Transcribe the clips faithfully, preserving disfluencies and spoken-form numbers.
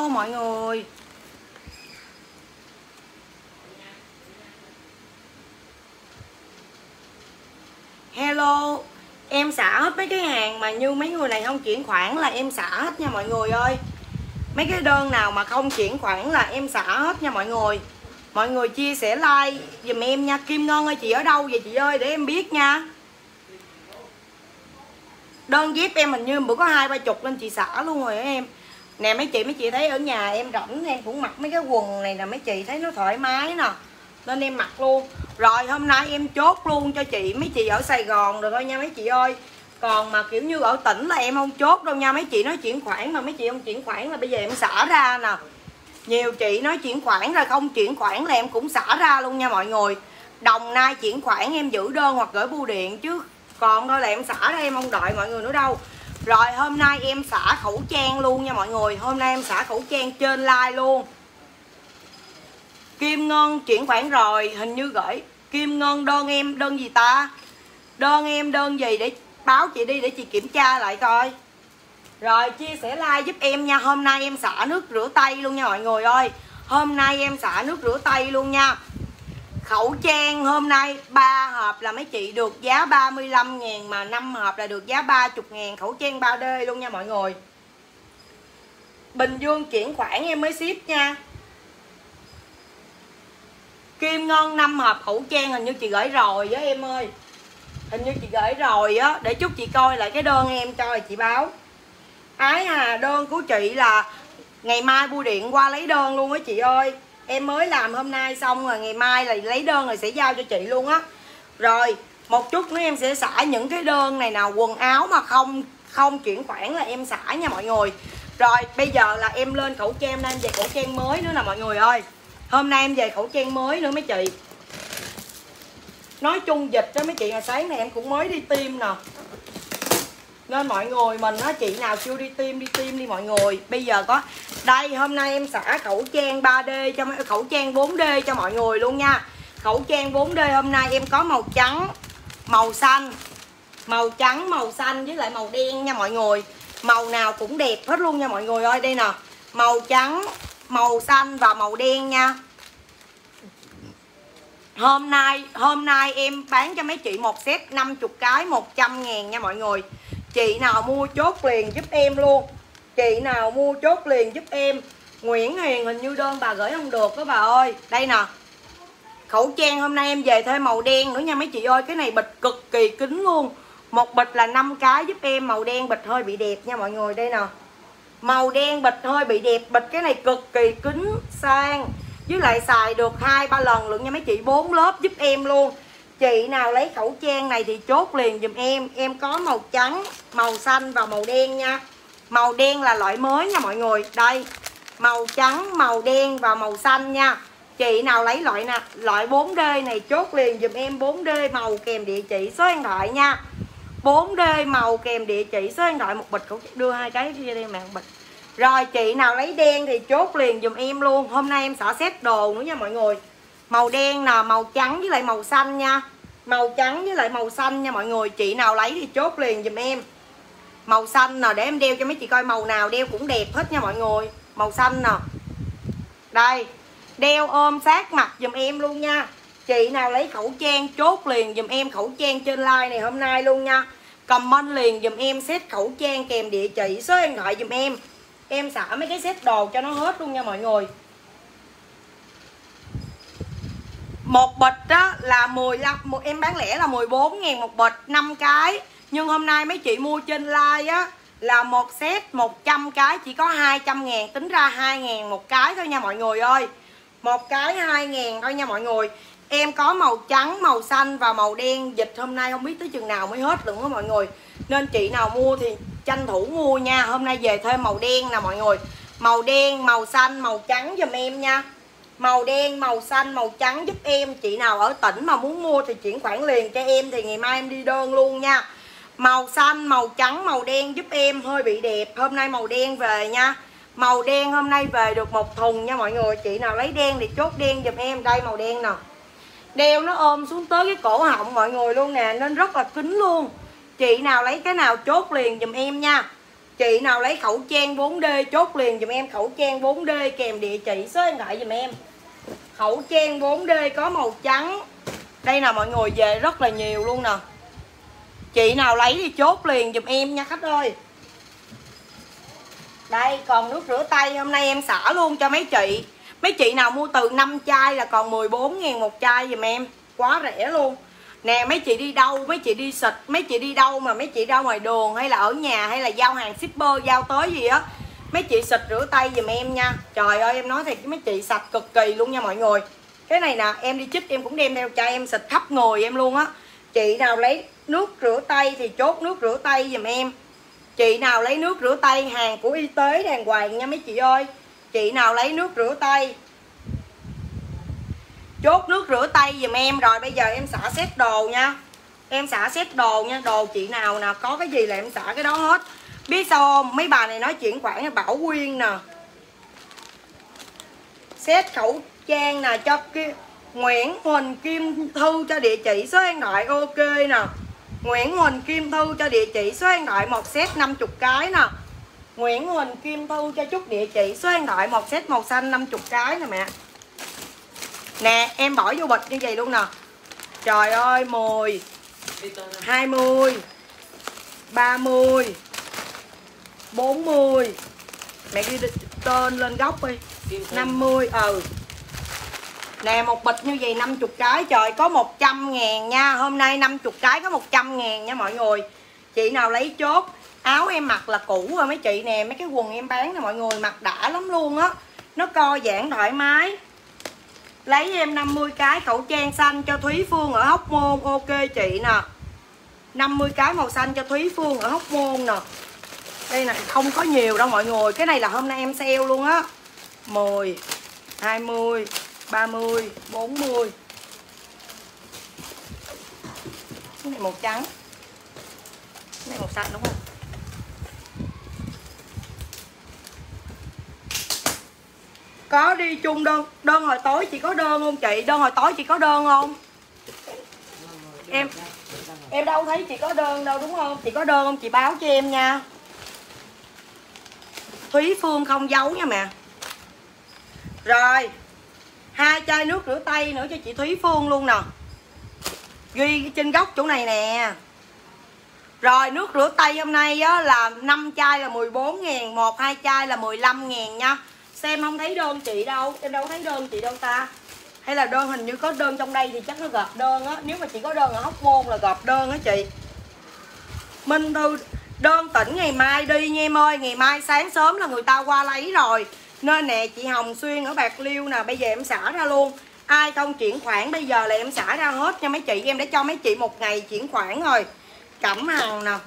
Hello mọi người. Hello. Em xả hết mấy cái hàng mà như mấy người này không chuyển khoản là em xả hết nha mọi người ơi. Mấy cái đơn nào mà không chuyển khoản là em xả hết nha mọi người. Mọi người chia sẻ like dùm em nha. Kim Ngân ơi, chị ở đâu vậy chị ơi, để em biết nha. Đơn dép em hình như bữa có hai ba chục nên chị xả luôn rồi đó em. Nè mấy chị, mấy chị thấy ở nhà em rảnh em cũng mặc mấy cái quần này nè, mấy chị thấy nó thoải mái nè, nên em mặc luôn. Rồi hôm nay em chốt luôn cho chị, mấy chị ở Sài Gòn rồi thôi nha mấy chị ơi. Còn mà kiểu như ở tỉnh là em không chốt đâu nha. Mấy chị nói chuyển khoản mà mấy chị không chuyển khoản là bây giờ em xả ra nè. Nhiều chị nói chuyển khoản rồi không chuyển khoản là em cũng xả ra luôn nha mọi người. Đồng Nai chuyển khoản em giữ đơn hoặc gửi bưu điện, chứ còn thôi là em xả ra, em không đợi mọi người nữa đâu. Rồi hôm nay em xả khẩu trang luôn nha mọi người. Hôm nay em xả khẩu trang trên live luôn. Kim Ngân chuyển khoản rồi, hình như gửi. Kim Ngân đơn em đơn gì ta? Đơn em đơn gì để báo chị đi để chị kiểm tra lại coi. Rồi chia sẻ like giúp em nha. Hôm nay em xả nước rửa tay luôn nha mọi người ơi. Hôm nay em xả nước rửa tay luôn nha. Khẩu trang hôm nay ba hộp là mấy chị được giá ba mươi lăm ngàn, mà năm hộp là được giá ba mươi ngàn. Khẩu trang ba D luôn nha mọi người. Bình Dương chuyển khoản em mới ship nha. Kim Ngân năm hộp khẩu trang hình như chị gửi rồi á em ơi. Hình như chị gửi rồi á. Để chút chị coi lại cái đơn em cho chị báo. Ái à, đơn của chị là ngày mai bưu điện qua lấy đơn luôn á chị ơi. Em mới làm hôm nay xong rồi, ngày mai là lấy đơn rồi sẽ giao cho chị luôn á. Rồi một chút nữa em sẽ xả những cái đơn này nào, quần áo mà không không chuyển khoản là em xả nha mọi người. Rồi bây giờ là em lên khẩu trang, nên em về khẩu trang mới nữa nè mọi người ơi. Hôm nay em về khẩu trang mới nữa mấy chị. Nói chung dịch đó mấy chị, ngày sáng này em cũng mới đi tiêm nè, nên mọi người mình á, chị nào chưa đi tiêm đi tiêm đi mọi người. Bây giờ có đây, hôm nay em xả khẩu trang ba D cho khẩu trang bốn D cho mọi người luôn nha. Khẩu trang bốn D hôm nay em có màu trắng, màu xanh, màu trắng, màu xanh với lại màu đen nha mọi người. Màu nào cũng đẹp hết luôn nha mọi người ơi. Đây nè, màu trắng, màu xanh và màu đen nha. Hôm nay hôm nay em bán cho mấy chị một set năm mươi cái một trăm ngàn nha mọi người. Chị nào mua chốt liền giúp em luôn. Chị nào mua chốt liền giúp em. Nguyễn Hiền hình như đơn bà gửi không được đó bà ơi. Đây nè, khẩu trang hôm nay em về thêm màu đen nữa nha mấy chị ơi. Cái này bịch cực kỳ kín luôn. Một bịch là năm cái giúp em. Màu đen bịch hơi bị đẹp nha mọi người. Đây nè, màu đen bịch hơi bị đẹp. Bịch cái này cực kỳ kín sang, với lại xài được hai ba lần luôn nha mấy chị. Bốn lớp giúp em luôn. Chị nào lấy khẩu trang này thì chốt liền dùm em. Em có màu trắng, màu xanh và màu đen nha. Màu đen là loại mới nha mọi người. Đây, màu trắng, màu đen và màu xanh nha. Chị nào lấy loại nè, loại bốn D này chốt liền dùm em. Bốn D màu kèm địa chỉ số điện thoại nha. Bốn D màu kèm địa chỉ số điện thoại. Một bịch khẩu trang, đưa hai cái kia đây mà, một bịch. Rồi chị nào lấy đen thì chốt liền dùm em luôn. Hôm nay em xả set đồ nữa nha mọi người. Màu đen nè, màu trắng với lại màu xanh nha. Màu trắng với lại màu xanh nha mọi người. Chị nào lấy thì chốt liền dùm em. Màu xanh nè, để em đeo cho mấy chị coi. Màu nào đeo cũng đẹp hết nha mọi người. Màu xanh nè. Đây, đeo ôm sát mặt dùm em luôn nha. Chị nào lấy khẩu trang chốt liền dùm em khẩu trang trên live này hôm nay luôn nha. Comment liền dùm em set khẩu trang kèm địa chỉ số điện thoại dùm em. Em xả mấy cái set đồ cho nó hết luôn nha mọi người. Một bịch đó là mười lăm, một em bán lẻ là mười bốn ngàn một bịch, năm cái. Nhưng hôm nay mấy chị mua trên live á là một set một trăm cái chỉ có hai trăm ngàn, tính ra hai ngàn một cái thôi nha mọi người ơi. Một cái hai ngàn thôi nha mọi người. Em có màu trắng, màu xanh và màu đen. Dịch hôm nay không biết tới chừng nào mới hết luôn đó mọi người. Nên chị nào mua thì tranh thủ mua nha. Hôm nay về thêm màu đen nè mọi người. Màu đen, màu xanh, màu trắng giùm em nha. Màu đen, màu xanh, màu trắng giúp em. Chị nào ở tỉnh mà muốn mua thì chuyển khoản liền cho em, thì ngày mai em đi đơn luôn nha. Màu xanh, màu trắng, màu đen giúp em. Hơi bị đẹp. Hôm nay màu đen về nha. Màu đen hôm nay về được một thùng nha mọi người. Chị nào lấy đen thì chốt đen giùm em. Đây màu đen nè. Đeo nó ôm xuống tới cái cổ họng mọi người luôn nè, nên rất là kín luôn. Chị nào lấy cái nào chốt liền giùm em nha. Chị nào lấy khẩu trang bốn D chốt liền dùm em khẩu trang bốn D kèm địa chỉ số điện thoại dùm em. Khẩu trang bốn D có màu trắng. Đây nè mọi người, về rất là nhiều luôn nè. Chị nào lấy thì chốt liền dùm em nha khách ơi. Đây còn nước rửa tay hôm nay em xả luôn cho mấy chị. Mấy chị nào mua từ năm chai là còn mười bốn ngàn một chai dùm em. Quá rẻ luôn. Nè mấy chị đi đâu, mấy chị đi xịt, mấy chị đi đâu mà mấy chị ra ngoài đường hay là ở nhà hay là giao hàng shipper giao tới gì á, mấy chị xịt rửa tay dùm em nha. Trời ơi em nói thiệt mấy chị sạch cực kỳ luôn nha mọi người. Cái này nè em đi chích em cũng đem theo chai em xịt khắp người em luôn á. Chị nào lấy nước rửa tay thì chốt nước rửa tay dùm em. Chị nào lấy nước rửa tay hàng của y tế đàng hoàng nha mấy chị ơi. Chị nào lấy nước rửa tay chốt nước rửa tay dùm em. Rồi bây giờ em xả set đồ nha. Em xả set đồ nha. Đồ chị nào nè có cái gì là em xả cái đó hết. Biết sao không? Mấy bà này nói chuyện khoản là Bảo Quyên nè. Set khẩu trang nè cho kia Nguyễn Huỳnh Kim Thư cho địa chỉ số điện thoại ok nè. Nguyễn Huỳnh Kim Thư cho địa chỉ số điện thoại một set năm mươi cái nè. Nguyễn Huỳnh Kim Thư cho chút địa chỉ số điện thoại một set màu xanh năm mươi cái nè mẹ. Nè em bỏ vô bịch như vậy luôn nè. Trời ơi mười hai mươi ba mươi bốn mươi. Mẹ ghi tên lên góc đi. năm mươi. Ừ. Nè một bịch như vậy năm mươi cái. Trời có một trăm ngàn nha. Hôm nay năm mươi cái có một trăm ngàn nha mọi người. Chị nào lấy chốt. Áo em mặc là cũ rồi mấy chị nè. Mấy cái quần em bán nè mọi người, mặc đã lắm luôn á. Nó co giãn thoải mái. Lấy em năm mươi cái khẩu trang xanh cho Thúy Phương ở Hóc Môn. Ok chị nè. năm mươi cái màu xanh cho Thúy Phương ở Hóc Môn nè. Đây này không có nhiều đâu mọi người. Cái này là hôm nay em sale luôn á. mười hai mươi ba mươi bốn mươi. Cái này màu trắng. Cái này màu xanh đúng không? Có đi chung đơn. Đơn hồi tối chị có đơn không chị? Đơn hồi tối chị có đơn không? Em Em đâu thấy chị có đơn đâu đúng không? Chị có đơn không? Chị báo cho em nha. Thúy Phương không giấu nha mẹ. Rồi hai chai nước rửa tay nữa cho chị Thúy Phương luôn nè. Ghi trên góc chỗ này nè. Rồi nước rửa tay hôm nay á, là năm chai là mười bốn ngàn. Một hai chai là mười lăm ngàn nha. Xem không thấy đơn chị đâu. Em đâu thấy đơn chị đâu ta. Hay là đơn hình như có đơn trong đây thì chắc nó gộp đơn á. Nếu mà chị có đơn ở Hóc Môn là gộp đơn á chị. Minh Thư đơn tỉnh ngày mai đi nha em ơi. Ngày mai sáng sớm là người ta qua lấy rồi. Nên nè chị Hồng Xuyên ở Bạc Liêu nè. Bây giờ em xả ra luôn. Ai không chuyển khoản bây giờ là em xả ra hết nha mấy chị. Em đã cho mấy chị một ngày chuyển khoản rồi. Cẩm Hằng nè.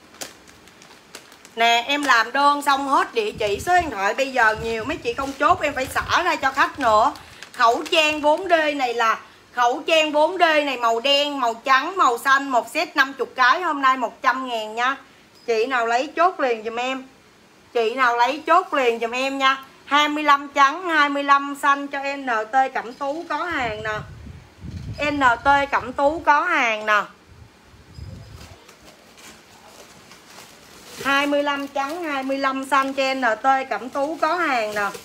Nè em làm đơn xong hết địa chỉ số điện thoại. Bây giờ nhiều mấy chị không chốt em phải xả ra cho khách nữa. Khẩu trang bốn D này là khẩu trang bốn D này màu đen, màu trắng, màu xanh. Một set năm mươi cái hôm nay một trăm ngàn nha. Chị nào lấy chốt liền dùm em. Chị nào lấy chốt liền dùm em nha. Hai mươi lăm trắng, hai mươi lăm xanh cho en tê Cẩm Tú có hàng nè. en tê Cẩm Tú có hàng nè. hai mươi lăm trắng, hai mươi lăm xanh cho en tê Cẩm Tú có hàng nè.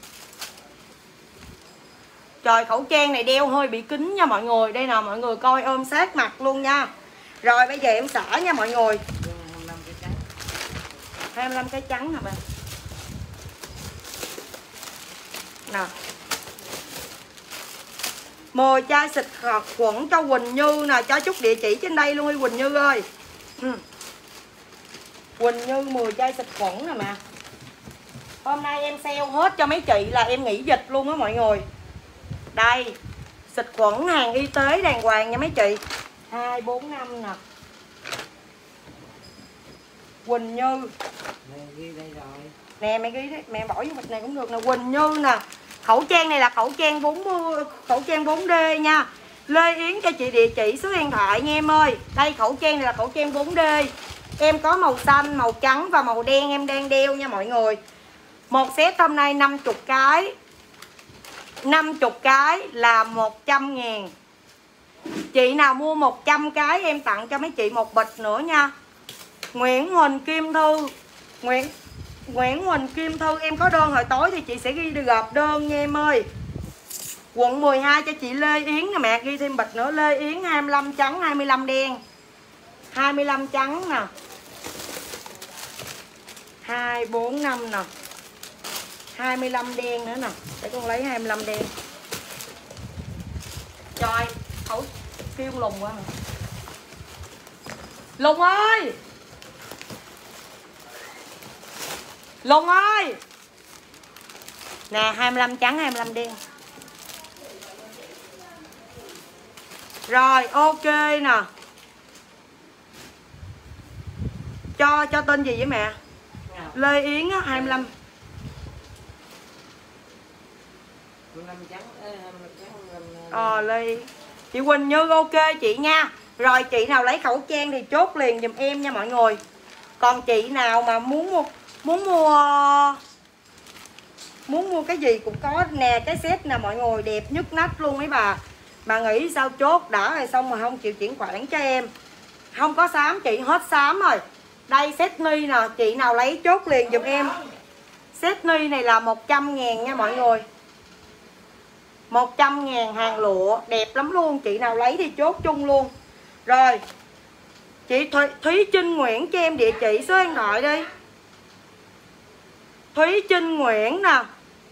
Trời khẩu trang này đeo hơi bị kín nha mọi người. Đây nè mọi người coi ôm sát mặt luôn nha. Rồi bây giờ em xả nha mọi người. hai mươi lăm cái trắng nè bạn. Nè. mười chai xịt khọt khuẩn cho Quỳnh Như nè. Cho chút địa chỉ trên đây luôn đi Quỳnh Như ơi. ừ. Quỳnh Như mười chai xịt khuẩn nè mà. Hôm nay em sale hết cho mấy chị là em nghỉ dịch luôn á mọi người. Đây xịt khuẩn hàng y tế đàng hoàng nha mấy chị. Hai bốn năm nè. Quỳnh Như ghi đây rồi. Nè mẹ ghi đấy. Mẹ bỏ vô bịch này cũng được nè. Quỳnh Như nè. Khẩu trang này là khẩu trang bốn mươi, khẩu trang bốn D nha. Lê Yến cho chị địa chỉ số điện thoại nha em ơi. Đây khẩu trang này là khẩu trang bốn D. Em có màu xanh, màu trắng và màu đen em đang đeo nha mọi người. Một set hôm nay năm mươi cái. năm mươi cái là một trăm ngàn. Chị nào mua một trăm cái em tặng cho mấy chị một bịch nữa nha. Nguyễn Huỳnh Kim Thư Nguyễn Nguyễn Huỳnh Kim Thư, em có đơn hồi tối thì chị sẽ ghi được gộp đơn nha em ơi. Quận mười hai cho chị Lê Yến nè mẹ, ghi thêm bịch nữa. Lê Yến hai mươi lăm trắng, hai mươi lăm đen, hai mươi lăm trắng nè, hai, bốn, năm nè, hai mươi lăm đen nữa nè. Để con lấy hai mươi lăm đen. Trời, khẩu kêu lùng quá nè. Lùng ơi, Lùng ơi. Nè, hai mươi lăm trắng, hai mươi lăm đen. Rồi, ok nè. Cho cho tên gì vậy mẹ? Lê Yến á, hai mươi lăm. Ờ, Lê chị Quỳnh Như ok chị nha. Rồi chị nào lấy khẩu trang thì chốt liền giùm em nha mọi người. Còn chị nào mà muốn mua muốn mua muốn mua cái gì cũng có nè, cái set nè mọi người, đẹp nhất nách luôn mấy bà. Bà nghĩ sao chốt đã rồi xong mà không chịu chuyển khoản cho em. Không có xám chị, hết xám rồi. Đây set ni nè, chị nào lấy chốt liền giùm em. Set ni này là một trăm ngàn nha mọi người. một trăm ngàn hàng lụa, đẹp lắm luôn. Chị nào lấy thì chốt chung luôn. Rồi chị Thúy, Thúy Trinh Nguyễn cho em địa chỉ số điện thoại đi. Thúy Trinh Nguyễn nè,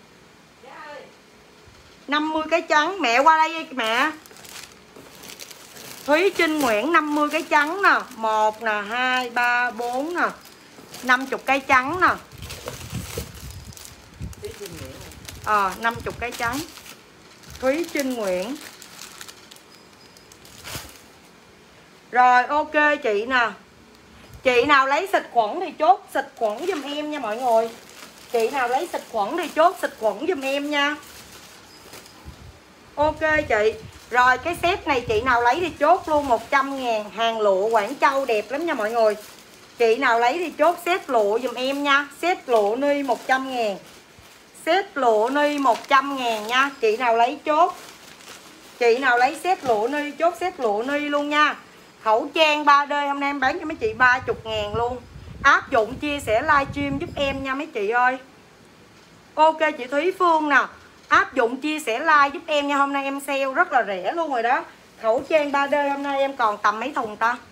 năm mươi cái trắng. Mẹ qua đây đi mẹ. Thúy Trinh Nguyễn năm mươi cái trắng nè, một nè, hai, ba, bốn nè, năm mươi cái trắng nè. Ờ, à, năm mươi cái trắng. Thúy Trinh Nguyễn. Rồi ok chị nè. Chị nào lấy xịt khuẩn thì chốt xịt khuẩn giùm em nha mọi người. Chị nào lấy xịt khuẩn thì chốt xịt khuẩn giùm em nha. Ok chị. Rồi cái set này chị nào lấy thì chốt luôn một trăm ngàn. Hàng lụa Quảng Châu đẹp lắm nha mọi người. Chị nào lấy thì chốt set lụa giùm em nha. Set lụa ni một trăm ngàn. Set lụa ni một trăm ngàn nha. Chị nào lấy chốt. Chị nào lấy set lụa ni chốt set lụa ni luôn nha. Khẩu trang ba D hôm nay em bán cho mấy chị ba mươi ngàn luôn. Áp dụng chia sẻ livestream giúp em nha mấy chị ơi. Ok chị Thúy Phương nè, áp dụng chia sẻ like giúp em nha. Hôm nay em sale rất là rẻ luôn rồi đó. Khẩu trang ba D hôm nay em còn tầm mấy thùng ta?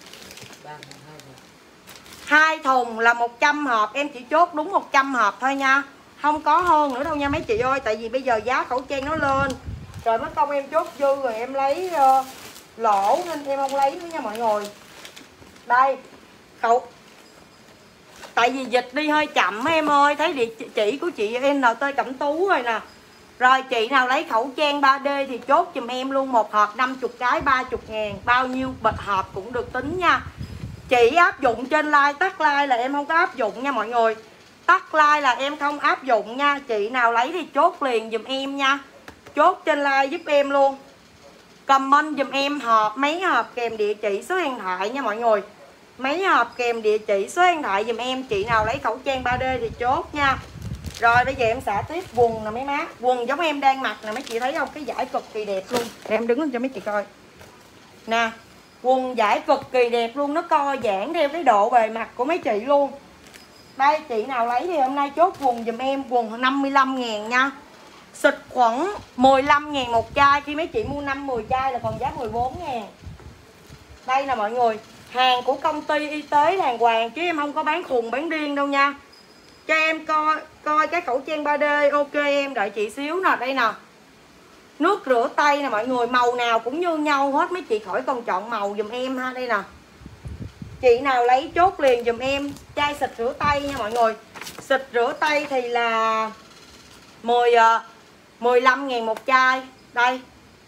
Hai thùng là một trăm hộp. Em chỉ chốt đúng một trăm hộp thôi nha. Không có hơn nữa đâu nha mấy chị ơi. Tại vì bây giờ giá khẩu trang nó lên rồi mất công em chốt dư rồi em lấy uh, lỗ nên em không lấy nữa nha mọi người. Đây khẩu, tại vì dịch đi hơi chậm em ơi. Thấy địa chỉ của chị en tê Cẩm Tú rồi nè. Rồi chị nào lấy khẩu trang ba D thì chốt giùm em luôn. Một hộp năm mươi cái ba mươi ngàn. Bao nhiêu bịch hộp cũng được tính nha. Chị áp dụng trên like, tắt like là em không có áp dụng nha mọi người. Tắt like là em không áp dụng nha. Chị nào lấy thì chốt liền giùm em nha. Chốt trên like giúp em luôn. Comment giùm em hộp, mấy hộp kèm địa chỉ số điện thoại nha mọi người. Mấy hộp kèm địa chỉ số điện thoại giùm em. Chị nào lấy khẩu trang ba D thì chốt nha. Rồi bây giờ em xả tiếp quần nè mấy má. Quần giống em đang mặc nè mấy chị thấy không? Cái vải cực kỳ đẹp luôn. Để em đứng lên cho mấy chị coi. Nè, quần vải cực kỳ đẹp luôn. Nó co giãn theo cái độ bề mặt của mấy chị luôn. Đây chị nào lấy thì hôm nay chốt quần giùm em. Quần năm mươi lăm ngàn nha. Xịt khuẩn mười lăm ngàn một chai. Khi mấy chị mua năm mười chai là còn giá mười bốn ngàn. Đây nè mọi người. Hàng của công ty y tế đàng hoàng chứ em không có bán khùng bán điên đâu nha. Cho em coi coi cái khẩu trang ba D. Ok em đợi chị xíu nè. Đây nè, nước rửa tay nè mọi người. Màu nào cũng như nhau hết. Mấy chị khỏi cần chọn màu dùm em ha. Đây nè, chị nào lấy chốt liền dùm em. Chai xịt rửa tay nha mọi người. Xịt rửa tay thì là mười, mười lăm ngàn một chai. Đây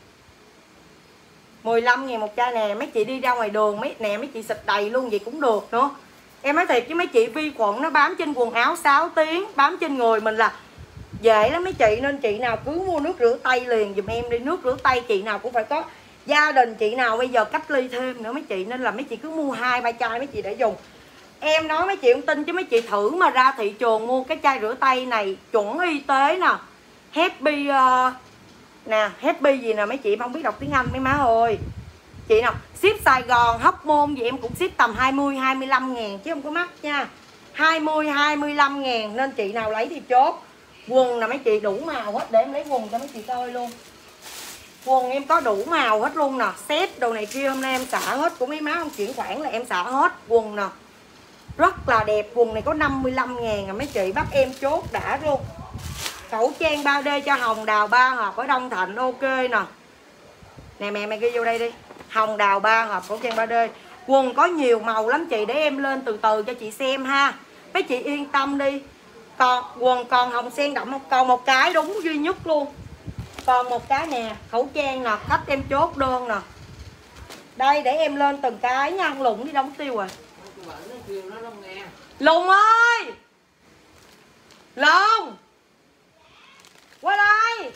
mười lăm ngàn một chai nè. Mấy chị đi ra ngoài đường mấy nè, mấy chị xịt đầy luôn vậy cũng được nữa. Em nói thiệt chứ mấy chị, vi khuẩn nó bám trên quần áo sáu tiếng, bám trên người mình là dễ lắm mấy chị. Nên chị nào cứ mua nước rửa tay liền dùm em đi. Nước rửa tay chị nào cũng phải có. Gia đình chị nào bây giờ cách ly thêm nữa mấy chị, nên là mấy chị cứ mua hai ba chai mấy chị để dùng. Em nói mấy chị không tin chứ mấy chị thử mà ra thị trường mua cái chai rửa tay này chuẩn y tế nè. Happy uh, nè, Happy gì nè mấy chị không biết đọc tiếng Anh mấy má ơi. Chị nào ship Sài Gòn, Hóc Môn gì em cũng ship tầm hai mươi, hai mươi lăm ngàn chứ không có mắc nha. hai mươi hai mươi lăm ngàn, nên chị nào lấy thì chốt. Quần là mấy chị đủ màu hết, để em lấy quần cho mấy chị coi luôn. Quần em có đủ màu hết luôn nè. Set đồ này kia hôm nay em xả hết. Của mấy má không chuyển khoản là em xả hết. Quần nè rất là đẹp. Quần này có năm mươi lăm ngàn à mấy chị, bắt em chốt đã luôn. Khẩu trang ba D cho Hồng Đào ba hộp ở Đông Thạnh ok nè. Nè mẹ mẹ ghi vô đây đi. Hồng Đào ba hộp khẩu trang ba D. Quần có nhiều màu lắm chị, để em lên từ từ cho chị xem ha. Mấy chị yên tâm đi. Còn quần còn hồng sen đậm không? Còn một cái đúng duy nhất luôn. Còn một cái nè, khẩu trang nè, cách em chốt đơn nè. Đây để em lên từng cái nha, Lụng đi đóng tiêu rồi. Lùng ơi! Lùng! Qua đây!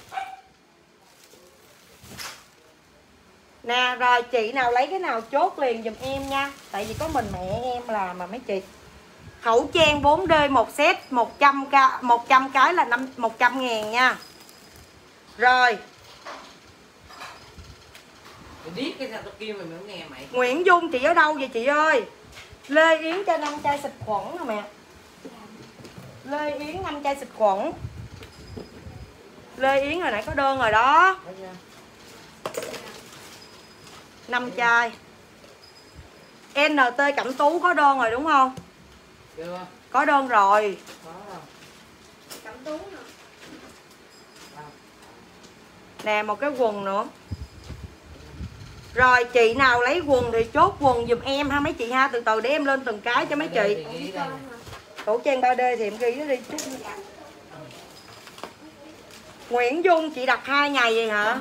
Nè rồi chị nào lấy cái nào chốt liền giùm em nha. Tại vì có mình mẹ em làm mà mấy chị. Khẩu trang bốn D một set một trăm cái, một trăm cái là năm một trăm ngàn nha. Rồi. Biết cái sao tao kêu mày mới nghe mày. Nguyễn Dung chị ở đâu vậy chị ơi? Lê Yến cho năm chai xịt khuẩn nè mẹ. Lê Yến năm chai xịt khuẩn. Lê Yến hồi nãy có đơn rồi đó. năm chai. en tê Cẩm Tú có đơn rồi đúng không? Chưa. Có đơn rồi. Có rồi. Cẩm Tú nè. Nè một cái quần nữa. Rồi chị nào lấy quần thì chốt quần giùm em ha mấy chị ha. Từ từ để em lên từng cái cho mấy chị. Khẩu trang ba D thì em ghi nó đi chút. Nguyễn Dung chị đặt hai ngày vậy hả?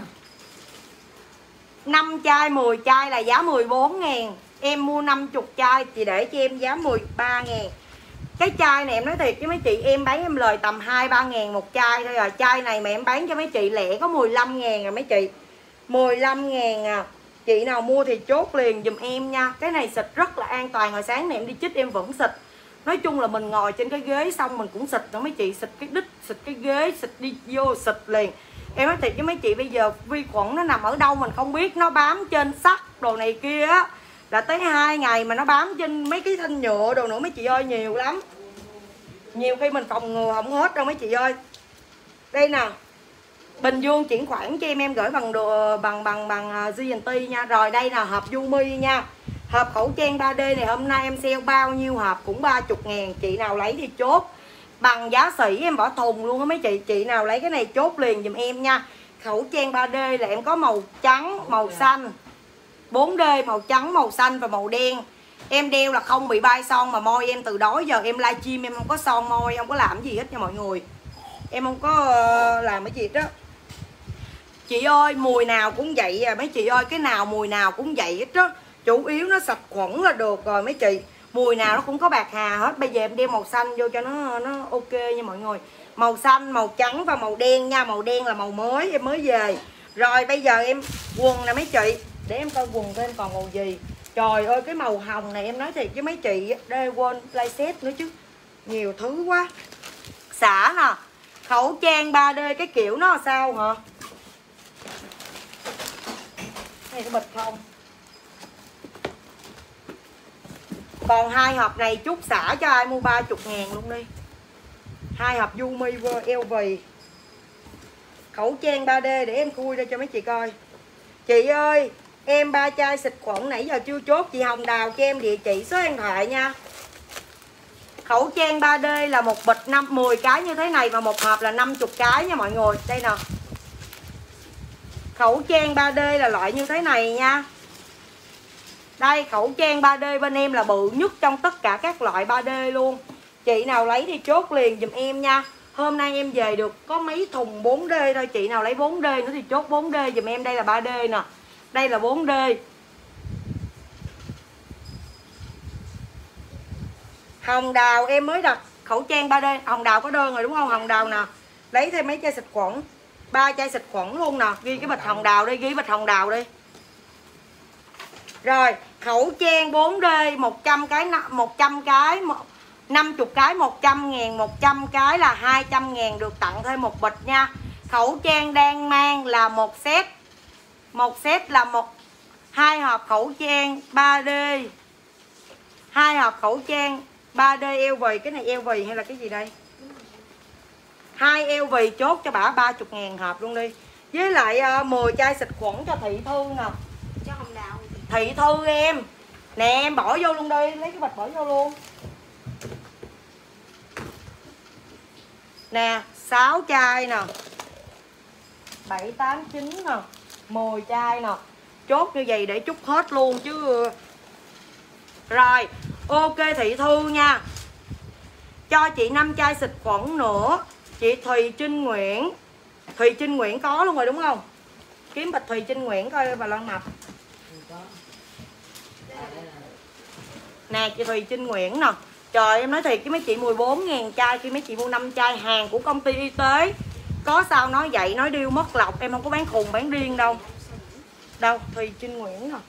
năm chai mười chai là giá mười bốn ngàn. Em mua năm mươi chai chị để cho em giá mười ba ngàn. Cái chai này em nói thiệt với mấy chị, em bán em lời tầm hai ba ngàn một chai thôi à. Chai này mà em bán cho mấy chị lẻ có mười lăm ngàn à mấy chị. mười lăm ngàn à. Chị nào mua thì chốt liền giùm em nha. Cái này xịt rất là an toàn. Hồi sáng này em đi chích em vẫn xịt. Nói chung là mình ngồi trên cái ghế xong mình cũng xịt nữa mấy chị. Xịt cái đít, xịt cái ghế, xịt đi vô, xịt liền. Em nói thiệt với mấy chị, bây giờ vi khuẩn nó nằm ở đâu mình không biết. Nó bám trên sắt đồ này kia á, là tới hai ngày mà nó bám trên mấy cái thanh nhựa đồ nữa mấy chị ơi, nhiều lắm. Nhiều khi mình phòng ngừa không hết đâu mấy chị ơi. Đây nè, Bình Dương chuyển khoản cho em, em gửi bằng đồ, bằng bằng bằng giê en tê nha. Rồi đây là hộp Yumi nha. Hộp khẩu trang ba D này hôm nay em sale bao nhiêu hộp cũng ba mươi ngàn. Chị nào lấy thì chốt. Bằng giá sỉ em bỏ thùng luôn á mấy chị. Chị nào lấy cái này chốt liền giùm em nha. Khẩu trang ba D là em có màu trắng, màu xanh, bốn D màu trắng, màu xanh và màu đen. Em đeo là không bị bay son, mà môi em từ đó giờ em livestream em không có son môi, không có làm gì hết nha mọi người. Em không có uh, làm cái gì đó. Chị ơi mùi nào cũng vậy à mấy chị ơi, cái nào mùi nào cũng vậy hết đó. Chủ yếu nó sạch khuẩn là được rồi mấy chị. Mùi nào nó cũng có bạc hà hết. Bây giờ em đeo màu xanh vô cho nó nó ok nha mọi người. Màu xanh, màu trắng và màu đen nha. Màu đen là màu mới em mới về. Rồi bây giờ em quần nè mấy chị. Để em coi quần bên còn màu gì. Trời ơi cái màu hồng này em nói thiệt với mấy chị, đây quên play set nữa chứ. Nhiều thứ quá. Xả nè. Khẩu trang ba D cái kiểu nó là sao hả? Này cái bịch không? Còn hai hộp này chút xả cho ai mua ba mươi ngàn luôn đi. Hai hộp Yumi eo vì. Khẩu trang ba D để em khui ra cho mấy chị coi. Chị ơi, em ba chai xịt khuẩn nãy giờ chưa chốt. Chị Hồng Đào cho em địa chỉ số điện thoại nha. Khẩu trang ba D là một bịch năm mười cái như thế này, và một hộp là năm mươi cái nha mọi người. Đây nè. Khẩu trang ba D là loại như thế này nha. Đây khẩu trang ba D bên em là bự nhất trong tất cả các loại ba D luôn. Chị nào lấy thì chốt liền giùm em nha. Hôm nay em về được có mấy thùng bốn D thôi. Chị nào lấy bốn D nữa thì chốt bốn D giùm em. Đây là ba D nè. Đây là bốn D. Hồng Đào em mới đặt khẩu trang ba D. Hồng Đào có đơn rồi đúng không? Hồng Đào nè. Lấy thêm mấy chai xịt khuẩn. Ba chai xịt khuẩn luôn nè. Ghi cái bịch Hồng Đào đi. Ghi bịch Hồng Đào đi. Rồi khẩu trang bốn D một trăm cái, một trăm cái, năm mươi cái một trăm ngàn. Một trăm cái là hai trăm ngàn, được tặng thêm một bịch nha. Khẩu trang đang mang là một set. Một set là một hai hộp khẩu trang ba D. Hai hộp khẩu trang ba D eo vì, cái này eo vì hay là cái gì đây? Hai eo vì chốt cho bả ba mươi ngàn hộp luôn đi. Với lại uh, mười chai xịt khuẩn cho Thị Thư nè. Cho Hồng Đào. Thị Thư em. Nè em bỏ vô luôn đi, lấy cái bịch bỏ vô luôn. Nè, sáu chai nè. bảy, tám, chín nè. mười chai nè. Chốt như vậy để chút hết luôn chứ. Rồi, ok Thị Thư nha. Cho chị năm chai xịt khuẩn nữa. Chị Thùy Trinh Nguyễn. Thùy Trinh Nguyễn có luôn rồi đúng không? Kiếm bịch Thùy Trinh Nguyễn coi bà Loan Mập. Nè chị Thùy Trinh Nguyễn nè. Trời em nói thiệt với mấy chị mười bốn ngàn chai khi mấy chị mua năm chai hàng của công ty y tế. Có sao nói vậy, nói điêu mất lọc. Em không có bán khùng bán riêng đâu. Đâu, Thùy Trinh Nguyễn nè.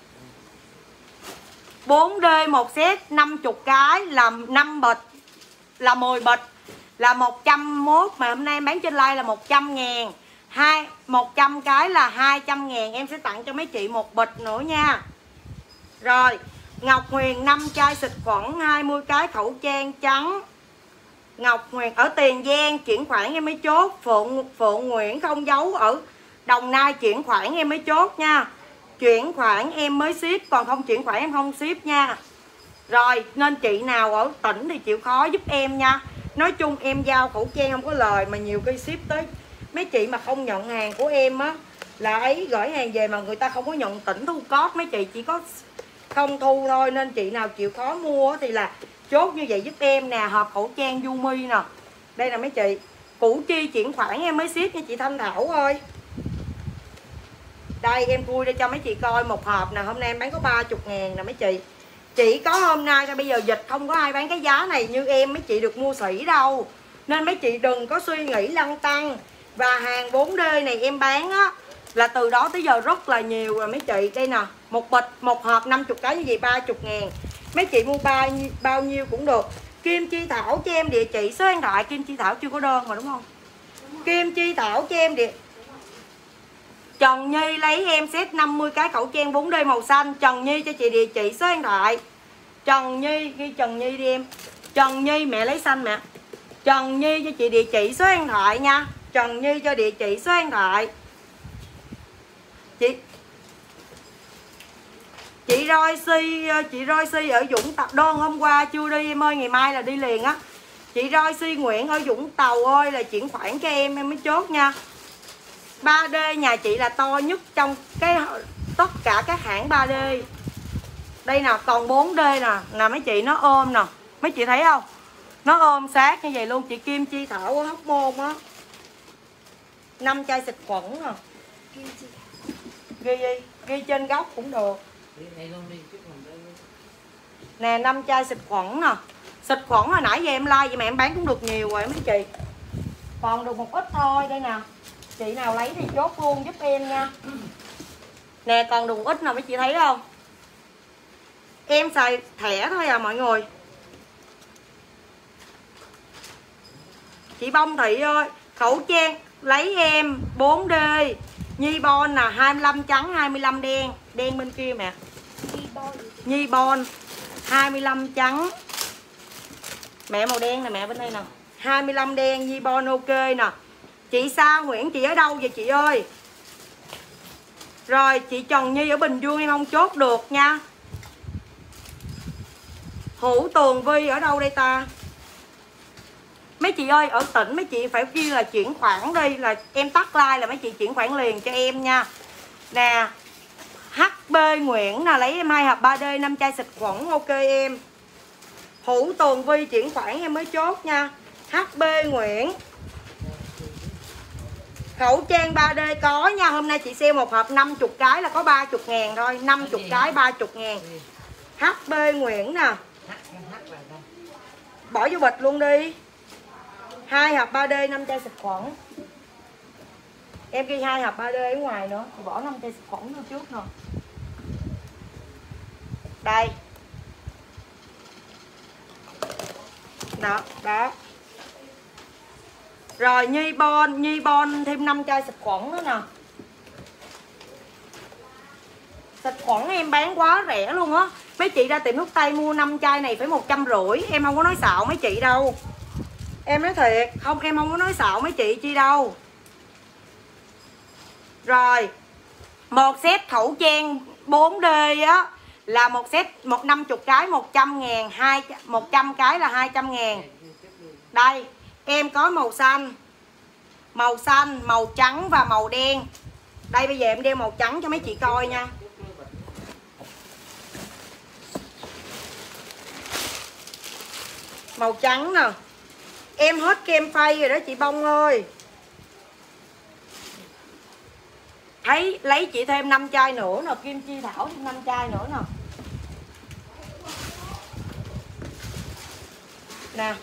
bốn D một set năm mươi cái là năm bịch. Là mười bịch. Là một trăm mốt. Mà hôm nay em bán trên live là một trăm ngàn. Hai, một trăm cái là hai trăm ngàn. Em sẽ tặng cho mấy chị một bịch nữa nha. Rồi Ngọc Huyền năm chai xịt khuẩn, hai mươi cái khẩu trang trắng. Ngọc Huyền ở Tiền Giang chuyển khoản em mới chốt. Phượng, Phượng Nguyễn không giấu ở Đồng Nai chuyển khoản em mới chốt nha. Chuyển khoản em mới ship, còn không chuyển khoản em không ship nha. Rồi nên chị nào ở tỉnh thì chịu khó giúp em nha. Nói chung em giao khẩu trang không có lời, mà nhiều khi ship tới mấy chị mà không nhận hàng của em á, là ấy gửi hàng về mà người ta không có nhận tỉnh thu cót, mấy chị chỉ có không thu thôi. Nên chị nào chịu khó mua thì là chốt như vậy giúp em nè. Hộp khẩu trang Yumi nè. Đây là mấy chị. Củ Chi chuyển khoản em mới ship nha chị Thanh Thảo ơi. Đây em vui để cho mấy chị coi một hộp nè. Hôm nay em bán có ba mươi ngàn nè mấy chị. Chỉ có hôm nay thôi, bây giờ dịch không có ai bán cái giá này như em, mấy chị được mua sỉ đâu. Nên mấy chị đừng có suy nghĩ lăn tăng. Và hàng bốn D này em bán á, là từ đó tới giờ rất là nhiều rồi mấy chị. Đây nè, một bịch, một hộp năm mươi cái như vậy ba mươi ngàn. Mấy chị mua bao nhiêu, bao nhiêu cũng được. Kim Chi Thảo cho em địa chỉ số điện thoại. Kim Chi Thảo chưa có đơn mà đúng không? Đúng. Kim Chi Thảo cho em địa Trần Nhi lấy em set năm mươi cái khẩu trang bốn D màu xanh. Trần Nhi cho chị địa chỉ số điện thoại. Trần Nhi, ghi Trần Nhi đi em. Trần Nhi, mẹ lấy xanh mẹ. Trần Nhi cho chị địa chỉ số điện thoại nha. Trần Nhi cho địa chỉ số điện thoại. Chị Chị Roi Si, chị Roi Si ở Vũng Tàu. Đơn hôm qua chưa đi em ơi, ngày mai là đi liền á. Chị Roi Si Nguyễn ở Vũng Tàu ơi là chuyển khoản cho em em mới chốt nha. ba D nhà chị là to nhất trong cái tất cả các hãng ba D. Đây nè, còn bốn D nè, nè mấy chị nó ôm nè. Mấy chị thấy không? Nó ôm sát như vậy luôn. Chị Kim Chi Thảo ở Hóc Môn á. năm chai xịt khuẩn nè. Ghi đi, ghi trên góc cũng được. Nè năm chai xịt khuẩn nè. Xịt khuẩn hồi nãy giờ em like vậy mà em bán cũng được nhiều rồi mấy chị. Còn được một ít thôi, đây nè. Chị nào lấy thì chốt luôn giúp em nha. Nè còn được một ít nào mấy chị thấy không? Em xài thẻ thôi à mọi người. Chị Bông Thị ơi, khẩu trang lấy em bốn D Nhi Bon nè, hai mươi lăm trắng, hai mươi lăm đen. Đen bên kia mẹ. Nhi Bon hai mươi lăm trắng. Mẹ màu đen nè mẹ, bên đây nè. hai mươi lăm đen Nhi Bon ok nè. Chị Sa Nguyễn chị ở đâu vậy chị ơi? Rồi chị Trần Nhi ở Bình Dương em không chốt được nha. Hữu Tường Vi ở đâu đây ta? Mấy chị ơi ở tỉnh mấy chị phải ghi là chuyển khoản đi, là em tắt like là mấy chị chuyển khoản liền cho em nha. Nè hát bê Nguyễn nè, lấy em hai hộp ba D năm chai xịt khuẩn ok em. Hữu Tường Vi chuyển khoản em mới chốt nha. hát bê Nguyễn. Khẩu trang ba D có nha. Hôm nay chị sale một hộp năm mươi cái là có ba mươi ngàn thôi. năm mươi cái ba mươi ngàn. hát bê Nguyễn nè. Bỏ vô bịch luôn đi. Hai hộp ba D năm chai xịt khuẩn. Em ghi hai hộp ba D ở ngoài nữa. Chị bỏ năm chai xịt khuẩn vô trước nè. Đây. Đó, đó. Rồi Nhi Bon, Nhi Bon thêm năm chai xịt khuẩn nữa nè. Xịt khuẩn em bán quá rẻ luôn á. Mấy chị ra tiệm thuốc tây mua năm chai này phải một trăm rưỡi. Em không có nói xạo mấy chị đâu. Em nói thiệt, không em không có nói xạo mấy chị chi đâu. Rồi, một set khẩu trang bốn D á là một set một năm mươi cái một trăm ngàn, hai một trăm cái là hai trăm ngàn. Đây, em có màu xanh, màu xanh, màu trắng và màu đen. Đây bây giờ em đeo màu trắng cho mấy chị coi nha. Màu trắng nè. Em hết kem phay rồi đó chị Bông ơi. Thấy lấy chị thêm năm chai nữa nè, Kim Chi Thảo thêm năm chai nữa nè. Nè.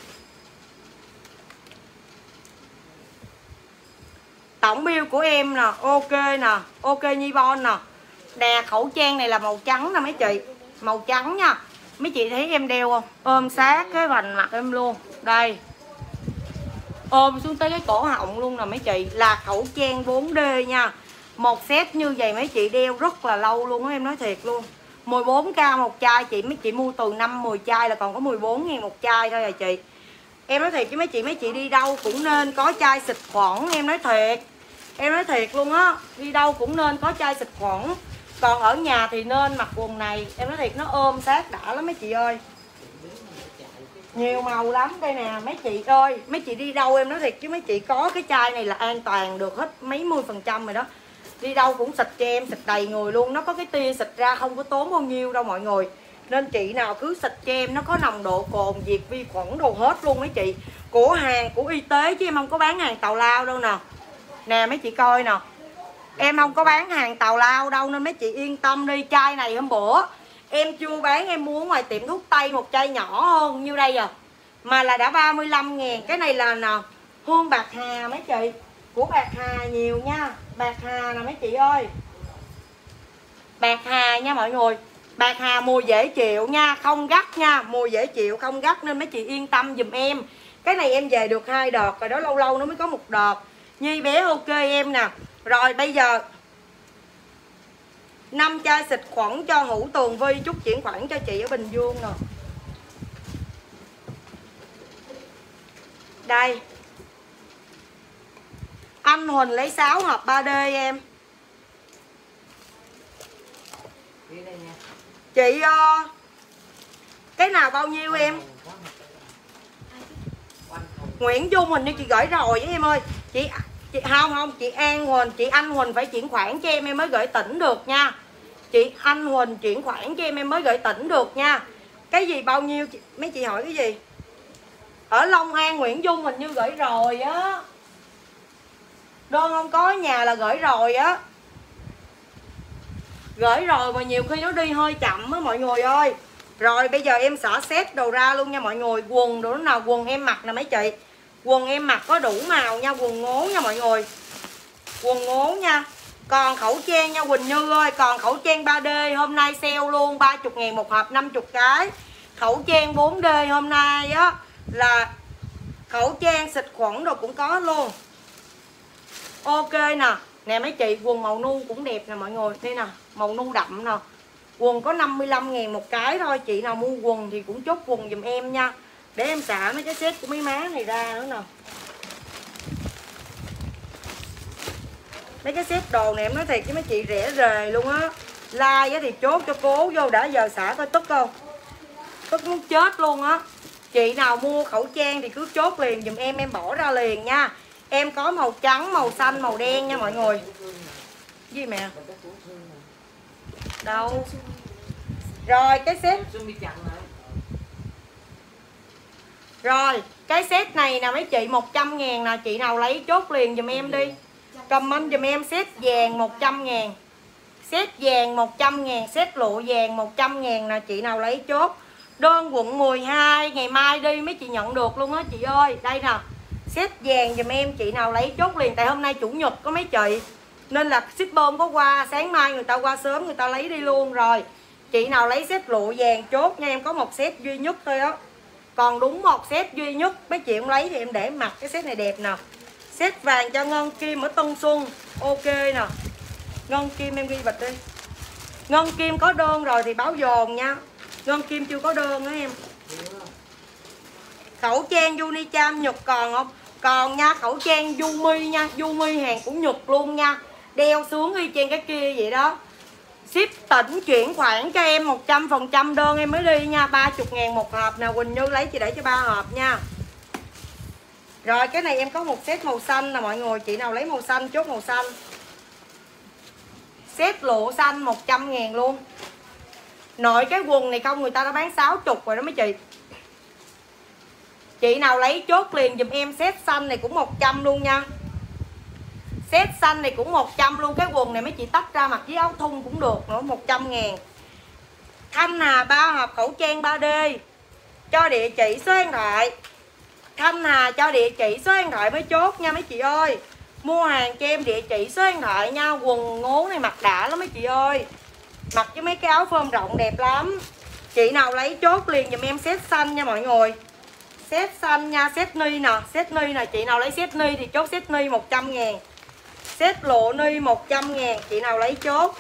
Tổng bill của em nè, ok nè, ok Nhi Bon nè. Nè, khẩu trang này là màu trắng nè mấy chị. Màu trắng nha. Mấy chị thấy em đeo không? Ôm sát cái vành mặt em luôn. Đây. Ôm xuống tới cái cổ họng luôn nè mấy chị. Là khẩu trang bốn D nha. Một set như vậy mấy chị đeo rất là lâu luôn á, em nói thiệt luôn. mười bốn k một chai chị, mấy chị mua từ năm mười chai là còn có mười bốn ngàn một chai thôi à chị. Em nói thiệt với mấy chị, mấy chị đi đâu cũng nên có chai xịt khuẩn, em nói thiệt. Em nói thiệt luôn á, đi đâu cũng nên có chai xịt khuẩn. Còn ở nhà thì nên mặc quần này, em nói thiệt nó ôm sát đã lắm mấy chị ơi. Nhiều màu lắm đây nè mấy chị ơi. Mấy chị đi đâu em nói thiệt chứ mấy chị có cái chai này là an toàn được hết mấy mươi phần trăm rồi đó. Đi đâu cũng xịt cho em, xịt đầy người luôn. Nó có cái tia xịt ra không có tốn bao nhiêu đâu mọi người. Nên chị nào cứ xịt cho em, nó có nồng độ cồn, diệt vi khuẩn đồ hết luôn mấy chị. Của hàng của y tế chứ em không có bán hàng tào lao đâu nè. Nè mấy chị coi nè. Em không có bán hàng tào lao đâu nên mấy chị yên tâm đi. Chai này hôm bữa em chưa bán, em mua ngoài tiệm thuốc tây một chai nhỏ hơn như đây à. Mà là đã ba mươi lăm ngàn. Cái này là nè, hương bạc hà mấy chị. Của bạc hà nhiều nha. Bạc hà nè mấy chị ơi. Bạc hà nha mọi người. Bạc hà mùi dễ chịu nha, không gắt nha. Mùi dễ chịu không gắt nên mấy chị yên tâm dùm em. Cái này em về được hai đợt rồi đó, lâu lâu nó mới có một đợt. Nhi bé ok em nè. Rồi bây giờ năm chai xịt khuẩn cho Hữu Tường Vi, chút chuyển khoản cho chị ở Bình Dương nè. Đây. Anh Huỳnh lấy sáu hộp ba D em. Chị uh, cái nào bao nhiêu em? Nguyễn Dung hình như chị gửi rồi với em ơi. Chị chị không không chị An Huỳnh, chị Anh Huỳnh phải chuyển khoản cho em em mới gửi tỉnh được nha. Chị Anh Huỳnh chuyển khoản cho em em mới gửi tỉnh được nha. Cái gì bao nhiêu chị, mấy chị hỏi cái gì? Ở Long An Nguyễn Dung hình như gửi rồi á. Đơn không có ở nhà là gửi rồi á. Gửi rồi mà nhiều khi nó đi hơi chậm á mọi người ơi. Rồi bây giờ em xả set đồ ra luôn nha mọi người. Quần đồ nào quần em mặc nè mấy chị. Quần em mặc có đủ màu nha, quần ngố nha mọi người. Quần ngố nha. Còn khẩu trang nha Quỳnh Như ơi. Còn khẩu trang ba D hôm nay sale luôn, ba mươi ngàn một hộp, năm mươi cái. Khẩu trang bốn D hôm nay á là khẩu trang xịt khuẩn đồ cũng có luôn. Ok nè. Nè mấy chị, quần màu nu cũng đẹp nè mọi người. Đây nè, màu nu đậm nè. Quần có năm mươi lăm ngàn một cái thôi. Chị nào mua quần thì cũng chốt quần giùm em nha. Để em xả mấy cái set của mấy má này ra nữa nè. Mấy cái set đồ này em nói thiệt với mấy chị rẻ rề luôn á. Like thì chốt cho cố vô, đã giờ xả coi tức không. Tức muốn chết luôn á. Chị nào mua khẩu trang thì cứ chốt liền giùm em, em bỏ ra liền nha. Em có màu trắng, màu xanh, màu đen nha mọi người. Gì mẹ? Đâu? Rồi cái set. Rồi cái set này nè mấy chị một trăm ngàn nè. Chị nào lấy chốt liền giùm em đi. Comment giùm em set vàng một trăm ngàn. Set vàng một trăm ngàn. Set lụa vàng một trăm ngàn nè. Chị nào lấy chốt. Đơn quận mười hai. Ngày mai đi mấy chị nhận được luôn á chị ơi. Đây nè. Set vàng giùm em. Chị nào lấy chốt liền. Tại hôm nay chủ nhật có mấy chị. Nên là shipper không có qua. Sáng mai người ta qua sớm người ta lấy đi luôn rồi. Chị nào lấy set lụa vàng chốt nha. Em có một set duy nhất thôi á. Còn đúng một set duy nhất. Mấy chị không lấy thì em để mặc. Cái set này đẹp nè. Set vàng cho Ngân Kim ở Tân Xuân. Ok nè. Ngân Kim em ghi bịch đi. Ngân Kim có đơn rồi thì báo dồn nha. Ngân Kim chưa có đơn đó em. Khẩu trang Unicam Nhật còn không? Còn nha, khẩu trang Yumi nha, Yumi hàng của Nhật luôn nha. Đeo xuống y chang cái kia vậy đó. Ship tỉnh chuyển khoản cho em một trăm phần trăm đơn em mới đi nha. Ba mươi ngàn một hộp nè. Quỳnh Như lấy chị để cho ba hộp nha. Rồi cái này em có một set màu xanh nè mọi người. Chị nào lấy màu xanh chốt màu xanh. Set lụa xanh một trăm ngàn luôn. Nội cái quần này không người ta đã bán sáu mươi rồi đó mấy chị. Chị nào lấy chốt liền dùm em set xanh này cũng một trăm luôn nha. Set xanh này cũng một trăm luôn. Cái quần này mấy chị tách ra mặc với áo thun cũng được nữa, một trăm ngàn. Thanh Hà ba hộp khẩu trang ba D. Cho địa chỉ số điện thoại. Thanh Hà cho địa chỉ số điện thoại mới chốt nha mấy chị ơi. Mua hàng cho em địa chỉ số điện thoại nha. Quần ngố này mặc đã lắm mấy chị ơi. Mặc với mấy cái áo phơm rộng đẹp lắm. Chị nào lấy chốt liền dùm em set xanh nha mọi người. Set xanh nha, set ni nè, set ni nè. Chị nào lấy set ni thì chốt set ni một trăm ngàn. Set lộ ni một trăm ngàn. Chị nào lấy chốt.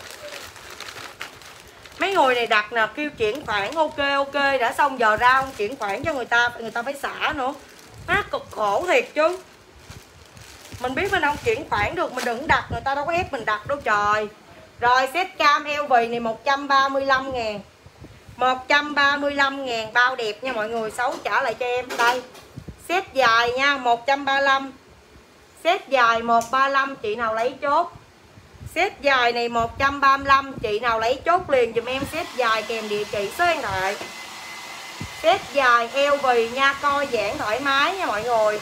Mấy người này đặt nè, kêu chuyển khoản ok ok. Đã xong giờ ra không chuyển khoản cho người ta. Người ta phải xả nữa. Má cực khổ thiệt chứ. Mình biết mình không chuyển khoản được. Mình đừng đặt, người ta đâu có ép mình đặt đâu trời. Rồi set cam eo bì này một trăm ba mươi lăm ngàn. một trăm ba mươi lăm ngàn bao đẹp nha mọi người. Xấu trả lại cho em. Đây. Set dài nha, một trăm ba mươi lăm. Set dài một trăm ba mươi lăm. Chị nào lấy chốt. Set dài này một trăm ba mươi lăm. Chị nào lấy chốt liền dùm em set dài kèm địa chỉ số điện thoại. Set dài eo bì nha, coi giãn thoải mái nha mọi người.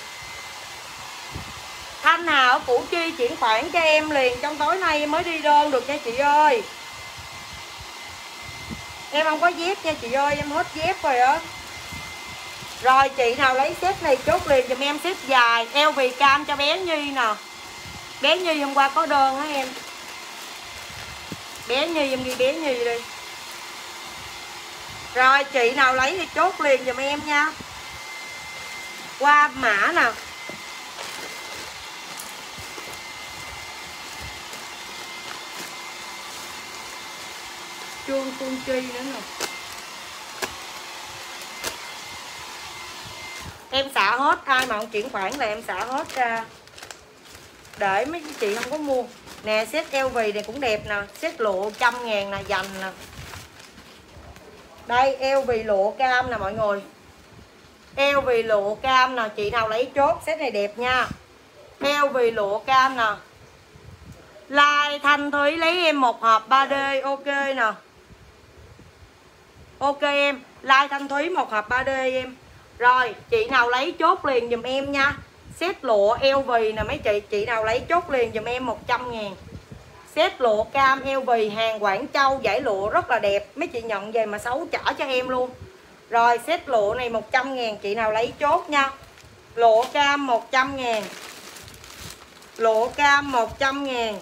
Thanh Hà ở Củ Chi chuyển khoản cho em liền. Trong tối nay em mới đi đơn được nha chị ơi. Em không có dép nha chị ơi. Em hết dép rồi á. Rồi chị nào lấy set này chốt liền dùm em set dài eo bì cam cho bé Nhi nè. Bé Nhi hôm qua có đơn hả em. Bé Nhi em ghi bé Nhi đi. Rồi chị nào lấy thì chốt liền dùm em nha. Qua mã nè. Trương Phương Chi nữa nè. Em xả hết. Ai mà không chuyển khoản là em xả hết ra. Để mấy chị không có mua. Nè set eo bì này cũng đẹp nè. Set lộ trăm ngàn nè, dành nè. Đây eo bì lộ cam nè mọi người. Eo bì lộ cam nè. Chị nào lấy chốt set này đẹp nha. Eo bì lộ cam nè. Like Thanh Thúy lấy em một hộp ba D. Ok nè. Ok em. Like Thanh Thúy một hộp ba D em. Rồi chị nào lấy chốt liền dùm em nha. Set lụa eo bì nè mấy chị. Chị nào lấy chốt liền dùm em một trăm ngàn. Set lụa cam eo bì hàng Quảng Châu. Giải lụa rất là đẹp. Mấy chị nhận về mà xấu trả cho em luôn. Rồi set lụa này một trăm ngàn. Chị nào lấy chốt nha. Lụa cam một trăm ngàn. Lụa cam một trăm ngàn.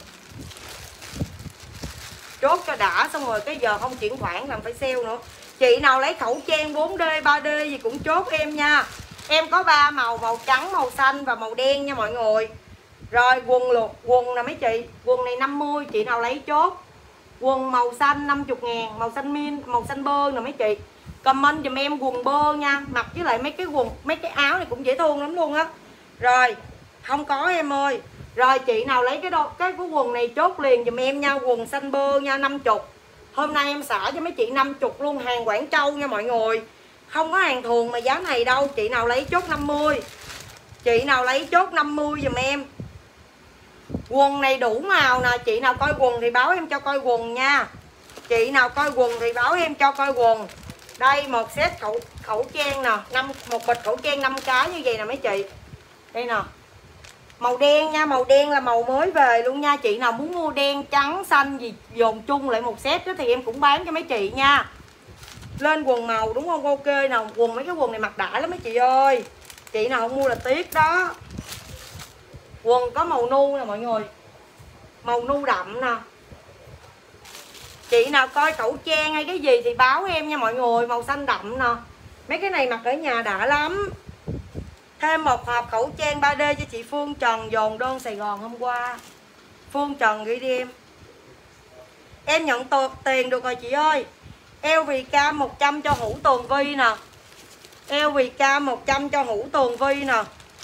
Chốt cho đã. Xong rồi cái giờ không chuyển khoản làm phải sale nữa. Chị nào lấy khẩu trang bốn D ba D gì cũng chốt em nha. Em có ba màu, màu trắng, màu xanh và màu đen nha mọi người. Rồi quần luộc, quần nè mấy chị. Quần này năm mươi, chị nào lấy chốt. Quần màu xanh năm mươi ngàn. Màu xanh min, màu xanh bơ nè mấy chị. Comment dùm em quần bơ nha. Mặc với lại mấy cái quần, mấy cái áo này cũng dễ thương lắm luôn á. Rồi không có em ơi. Rồi chị nào lấy cái đo, cái, cái quần này chốt liền dùm em nha. Quần xanh bơ nha, năm mươi. Hôm nay em xả cho mấy chị năm mươi luôn. Hàng Quảng Châu nha mọi người. Không có hàng thường mà giá này đâu. Chị nào lấy chốt năm mươi. Chị nào lấy chốt năm mươi dùm em. Quần này đủ màu nè. Chị nào coi quần thì báo em cho coi quần nha. Chị nào coi quần thì báo em cho coi quần. Đây một set khẩu, khẩu trang nè năm, một bịch khẩu trang năm cái như vậy nè mấy chị. Đây nè. Màu đen nha. Màu đen là màu mới về luôn nha. Chị nào muốn mua đen, trắng, xanh gì dồn chung lại một set đó thì em cũng bán cho mấy chị nha. Lên quần màu đúng không? Ok nào. Quần mấy cái quần này mặc đã lắm mấy chị ơi. Chị nào không mua là tiếc đó. Quần có màu nu nè mọi người. Màu nu đậm nè. Chị nào coi khẩu trang hay cái gì thì báo em nha mọi người. Màu xanh đậm nè. Mấy cái này mặc ở nhà đã lắm. Thêm một hộp khẩu trang ba D cho chị Phương Trần. Dồn đơn Sài Gòn hôm qua. Phương Trần gửi đi em. Em nhận tiền được rồi chị ơi. Eo vì cam một trăm cho Hữu Tường Vi nè. Eo vì cam một trăm cho Hữu Tường Vi nè.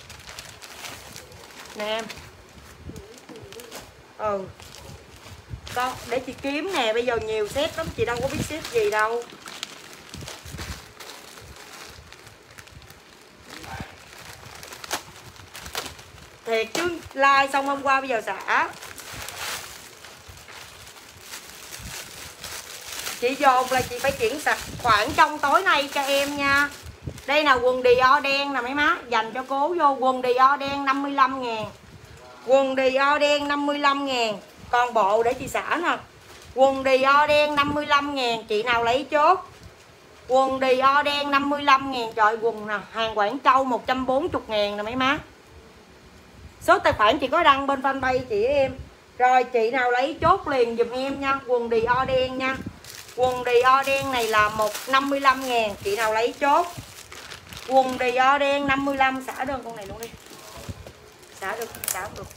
Nè em. Ừ. Con để chị kiếm nè, bây giờ nhiều set lắm, chị đâu có biết set gì đâu. Thiệt chứ like xong hôm qua bây giờ xả. Chị dồn là chị phải chuyển sạch khoảng trong tối nay cho em nha. Đây là quần Dior đen nè mấy má, dành cho cố vô. Quần Dior đen năm mươi lăm ngàn. Quần Dior đen năm mươi lăm ngàn. Còn bộ để chị xả nè. Quần Dior đen năm mươi lăm ngàn. Chị nào lấy chốt. Quần Dior đen năm mươi lăm ngàn. Trời quần nè, hàng Quảng Châu một trăm bốn mươi ngàn nè mấy má. Số tài khoản chị có đăng bên fanpage chị em. Rồi chị nào lấy chốt liền dùm em nha. Quần Dior đen nha. Quần Dior đen này là một trăm năm mươi lăm ngàn. Chị nào lấy chốt. Quần Dior đen năm mươi lăm. Xả đơn con này luôn đi. Xả được, xả không được.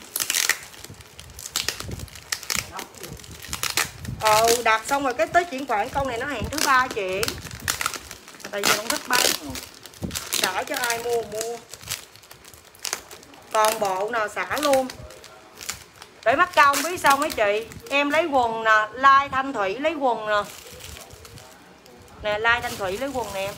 Ờ, đặt xong rồi cái tới chuyển khoản con này nó hẹn thứ ba chị. Tại vì không thích bán. Xả cho ai mua mua. Còn bộ nào xả luôn. Để mắt công biết sao mấy chị. Em lấy quần nè, Lai Thanh Thủy lấy quần nè. Nè, Lai Thanh Thủy lấy quần nè em.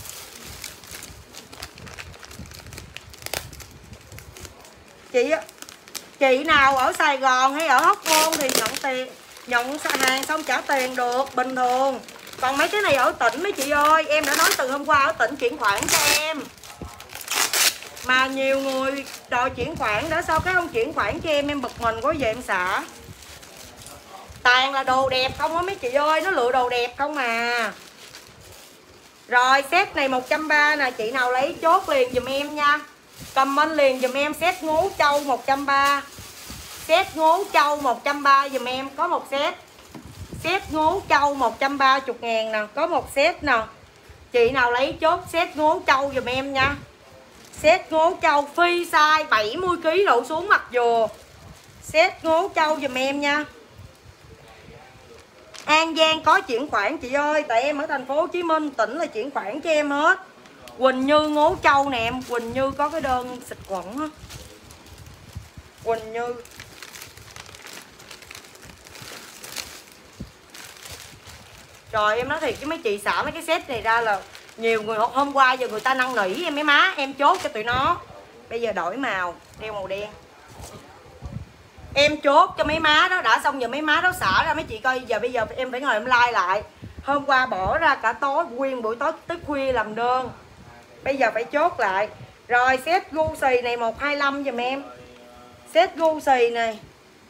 Chị chị nào ở Sài Gòn hay ở Hóc Môn thì nhận tiền, nhận hàng xong trả tiền được bình thường. Còn mấy cái này ở tỉnh mấy chị ơi, em đã nói từ hôm qua ở tỉnh chuyển khoản cho em. Mà nhiều người đòi chuyển khoản đó, sao cái không chuyển khoản cho em, em bực mình quá vậy em xả. Toàn là đồ đẹp không á mấy chị ơi, nó lựa đồ đẹp không à. Rồi set này một trăm ba mươi nè, chị nào lấy chốt liền dùm em nha. Comment liền dùm em set ngố châu một trăm ba mươi. Set ngố châu một trăm ba mươi dùm em, có một set. Set ngố châu một trăm ba mươi ngàn nè, có một set nè. Chị nào lấy chốt set ngố châu dùm em nha. Set ngố châu phi size bảy mươi ki lô gam đổ xuống mặt dùa. Set ngố châu dùm em nha. An Giang có chuyển khoản chị ơi, tại em ở thành phố Hồ Chí Minh, tỉnh là chuyển khoản cho em hết. Quỳnh Như Ngố Châu nè em, Quỳnh Như có cái đơn xịt khuẩn á. Quỳnh Như. Trời em nói thiệt với mấy chị, xả mấy cái set này ra là nhiều người hôm qua giờ người ta năn nỉ em mấy má, em chốt cho tụi nó. Bây giờ đổi màu, đeo màu đen. Em chốt cho mấy má đó, đã xong giờ mấy má đó xả ra mấy chị coi. Giờ bây giờ em phải ngồi em like lại. Hôm qua bỏ ra cả tối, nguyên buổi tối tới khuya làm đơn. Bây giờ phải chốt lại. Rồi set Gucci này một hai lăm giùm em. Set Gucci này.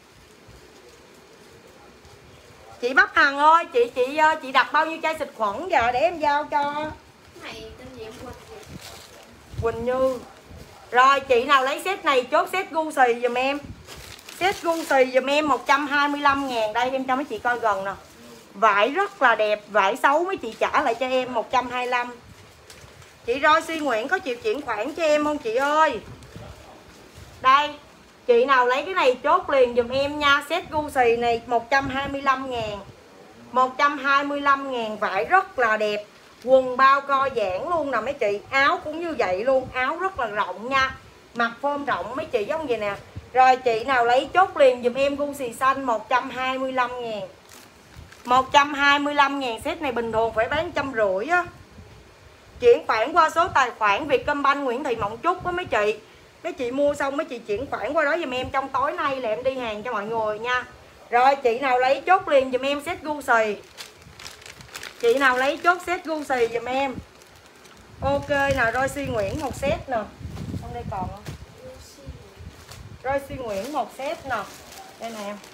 Chị Bắp Hằng ơi, chị chị chị đặt bao nhiêu chai xịt khuẩn giờ để em giao cho. Này tên gì em quên rồi. Quỳnh Như. Rồi chị nào lấy set này chốt set Gucci giùm em. Set Gucci giùm em một trăm hai mươi lăm ngàn. Đây em cho mấy chị coi gần nè. Vải rất là đẹp, vải xấu mấy chị trả lại cho em một trăm hai mươi lăm. Chị Rosie Nguyễn có chịu chuyển khoản cho em không chị ơi? Đây, chị nào lấy cái này chốt liền dùm em nha. Set Gucci này một trăm hai mươi lăm ngàn. một trăm hai mươi lăm ngàn, vải rất là đẹp. Quần bao co giãn luôn nè mấy chị. Áo cũng như vậy luôn, áo rất là rộng nha. Mặt phôm rộng mấy chị giống vậy nè. Rồi chị nào lấy chốt liền dùm em Gucci xanh một trăm hai mươi lăm ngàn. một trăm hai mươi lăm ngàn, set này bình thường phải bán một trăm rưỡi á. Chuyển khoản qua số tài khoản Vietcombank Nguyễn Thị Mộng Trúc á mấy chị. Mấy chị mua xong mấy chị chuyển khoản qua đó giùm em, trong tối nay là em đi hàng cho mọi người nha. Rồi chị nào lấy chốt liền dùm em set Gucci. Chị nào lấy chốt set Gucci dùm em. Ok nào, Rosie Nguyễn một set nè. Trong đây còn không? Rosie Nguyễn một set nè. Đây nè em.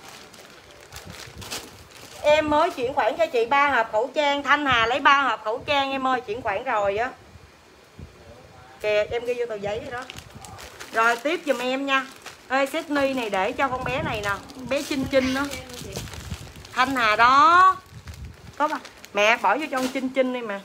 Em mới chuyển khoản cho chị ba hộp khẩu trang. Thanh Hà lấy ba hộp khẩu trang em ơi, chuyển khoản rồi á. Kìa em ghi vô tờ giấy đó. Rồi tiếp giùm em nha. Ê set ni này để cho con bé này nè, bé Chinh Chinh đó. Thanh Hà đó. Có mà. Mẹ bỏ vô cho con Chinh Chinh đi mà.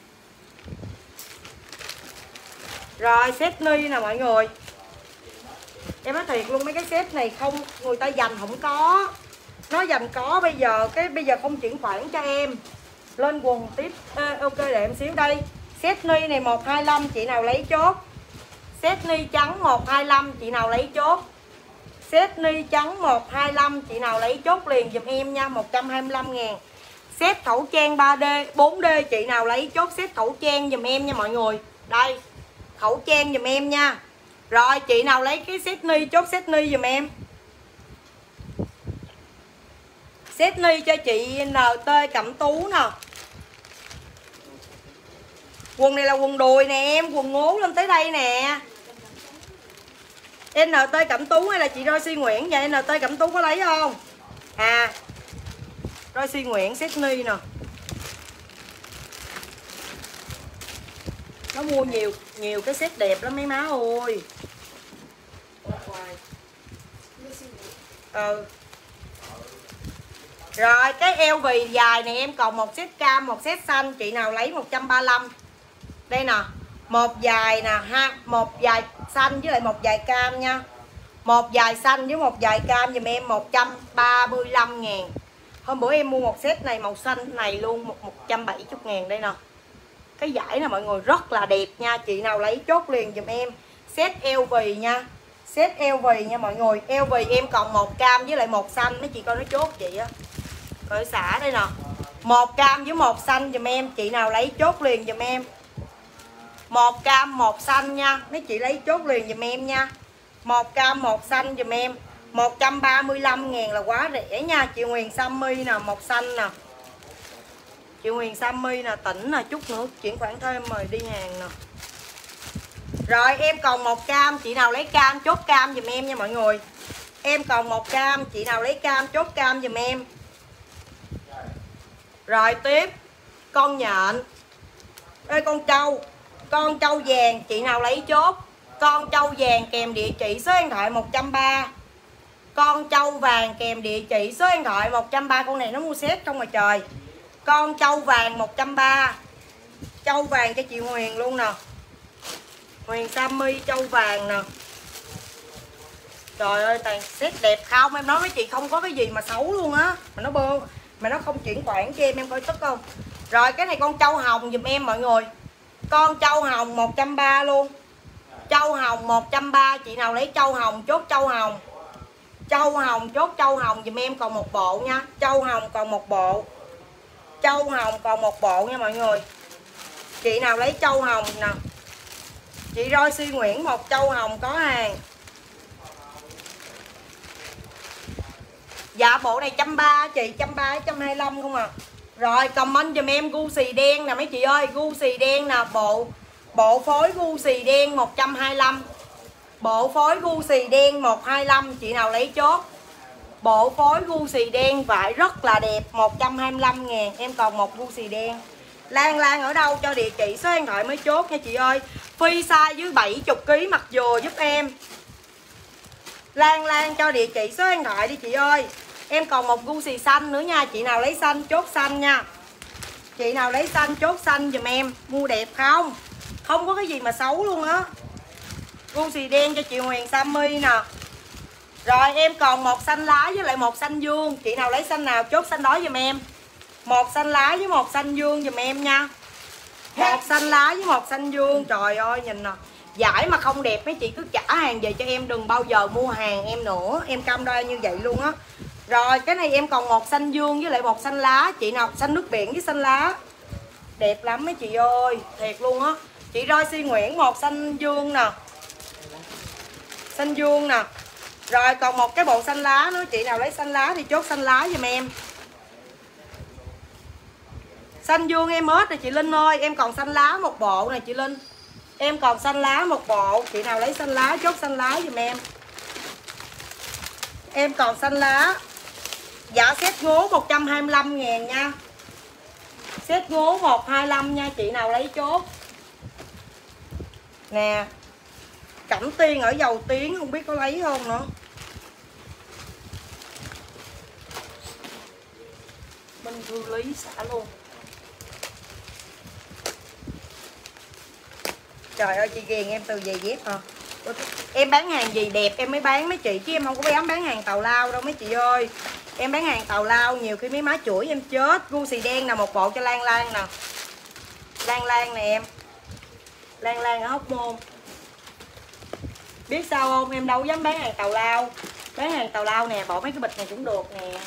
Rồi set ni nè mọi người. Em nói thiệt luôn, mấy cái set này không người ta dành không có. Nó dành có bây giờ, cái bây giờ không chuyển khoản cho em. Lên quần tiếp. Ê, ok để em xíu đây. Set ni này một hai lăm, chị nào lấy chốt. Set ni trắng một hai lăm, chị nào lấy chốt. Set ni trắng một hai lăm, chị nào lấy chốt liền giùm em nha, một trăm hai mươi lăm ngàn. Set khẩu trang ba D, bốn D, chị nào lấy chốt set khẩu trang giùm em nha mọi người. Đây, khẩu trang giùm em nha. Rồi, chị nào lấy cái set ni, chốt set ni giùm em. Set ni cho chị en tê Cẩm Tú nè. Quần này là quần đùi nè em, quần ngố lên tới đây nè. en tê Cẩm Tú hay là chị Rosie Nguyễn và en tê Cẩm Tú có lấy không? À, Rosie Nguyễn set ni nè. Nó mua nhiều nhiều cái set đẹp lắm mấy má ơi. Ừ. Rồi cái eo vì dài này em còn một set cam, một set xanh, chị nào lấy một trăm ba mươi lăm. Đây nè, một dài nè ha, một dài xanh với lại một dài cam nha. Một dài xanh với một dài cam giùm em một trăm ba mươi lăm ngàn. Hôm bữa em mua một set này màu xanh này luôn, một một trăm bảy mươi ngàn đây nè. Cái vải này mọi người rất là đẹp nha, chị nào lấy chốt liền giùm em. Set eo vì nha. Set eo vì nha mọi người. Eo vì em còn một cam với lại một xanh, mấy chị coi nó chốt chị á. Rồi xả đây nè. Một cam với một xanh giùm em, chị nào lấy chốt liền giùm em. Một cam một xanh nha, mấy chị lấy chốt liền giùm em nha. Một cam một xanh giùm em, một trăm ba mươi lăm ngàn là quá rẻ nha. Chị Huyền Sammy nè, một xanh nè. Chị Huyền Sammy nè, tỉnh nè, chút nữa chuyển khoản thêm mời đi hàng nè. Rồi em còn một cam, chị nào lấy cam chốt cam giùm em nha mọi người. Em còn một cam, chị nào lấy cam chốt cam giùm em. Rồi tiếp con nhện. Ê con trâu. Con trâu vàng, chị nào lấy chốt. Con trâu vàng kèm địa chỉ số điện thoại một trăm ba mươi. Con trâu vàng kèm địa chỉ số điện thoại một trăm ba mươi. Con này nó mua set không mà trời. Con trâu vàng một trăm ba mươi. Trâu vàng cho chị Huyền luôn nè. Huyền Sammy trâu vàng nè. Trời ơi toàn set đẹp không. Em nói với chị không có cái gì mà xấu luôn á. Mà nó bơ. Mà nó không chuyển khoản cho em, em coi tức không. Rồi cái này con trâu hồng giùm em mọi người. Con trâu hồng một trăm ba mươi luôn. Trâu hồng một trăm ba mươi, chị nào lấy trâu hồng chốt trâu hồng. Trâu hồng chốt trâu hồng giùm em còn một bộ nha. Trâu hồng còn một bộ. Trâu hồng còn một bộ nha mọi người. Chị nào lấy trâu hồng nè. Chị Rosie Nguyễn một trâu hồng có hàng. Dạ bộ này một trăm ba mươi chị, một trăm ba mươi, một trăm hai mươi lăm không à. Rồi comment giùm em gu xì đen nè mấy chị ơi, gu xì đen nè, bộ bộ phối gu xì đen một trăm hai mươi lăm. Bộ phối gu xì đen một trăm hai mươi lăm, chị nào lấy chốt. Bộ phối gu xì đen vải rất là đẹp, một trăm hai mươi lăm ngàn, em còn một gu xì đen. Lan Lan ở đâu cho địa chỉ số điện thoại mới chốt nha chị ơi. Phi size dưới bảy mươi ki lô gam mặc dừa giúp em. Lan Lan cho địa chỉ số điện thoại đi chị ơi. Em còn một gu xì xanh nữa nha, chị nào lấy xanh chốt xanh nha. Chị nào lấy xanh chốt xanh giùm em. Mua đẹp không? Không có cái gì mà xấu luôn á. Gu xì đen cho chị Huyền Sammy nè. Rồi em còn một xanh lá với lại một xanh dương. Chị nào lấy xanh nào chốt xanh đó giùm em. Một xanh lá với một xanh dương giùm em nha. Một xanh lá với một xanh dương. Trời ơi nhìn nè. Giải mà không đẹp mấy chị cứ trả hàng về cho em. Đừng bao giờ mua hàng em nữa. Em cam đoan như vậy luôn á. Rồi cái này em còn một xanh dương với lại một xanh lá. Chị nào xanh nước biển với xanh lá. Đẹp lắm mấy chị ơi. Thiệt luôn á. Chị Rosie Nguyễn một xanh dương nè. Xanh dương nè. Rồi còn một cái bộ xanh lá nữa. Chị nào lấy xanh lá thì chốt xanh lá giùm em. Xanh dương em hết rồi chị Linh ơi. Em còn xanh lá một bộ này chị Linh. Em còn xanh lá một bộ. Chị nào lấy xanh lá chốt xanh lá giùm em. Em còn xanh lá. Dạ set ngố một trăm hai mươi lăm ngàn nha. Set ngố một trăm hai mươi lăm nha. Chị nào lấy chốt. Nè. Cẩm Tiên ở Dầu Tiếng không biết có lấy không nữa. Bên Thư Lý xả luôn. Trời ơi chị ghiền em từ giày dép hả? Em bán hàng gì đẹp em mới bán mấy chị, chứ em không có dám bán hàng tào lao đâu mấy chị ơi. Em bán hàng tào lao nhiều khi mấy má chửi em chết. Gu xì đen nè, một bộ cho Lan Lan nè. Lan Lan nè em. Lan Lan ở Hóc Môn. Biết sao không, em đâu dám bán hàng tào lao. Bán hàng tào lao nè, bộ mấy cái bịch này cũng được nè.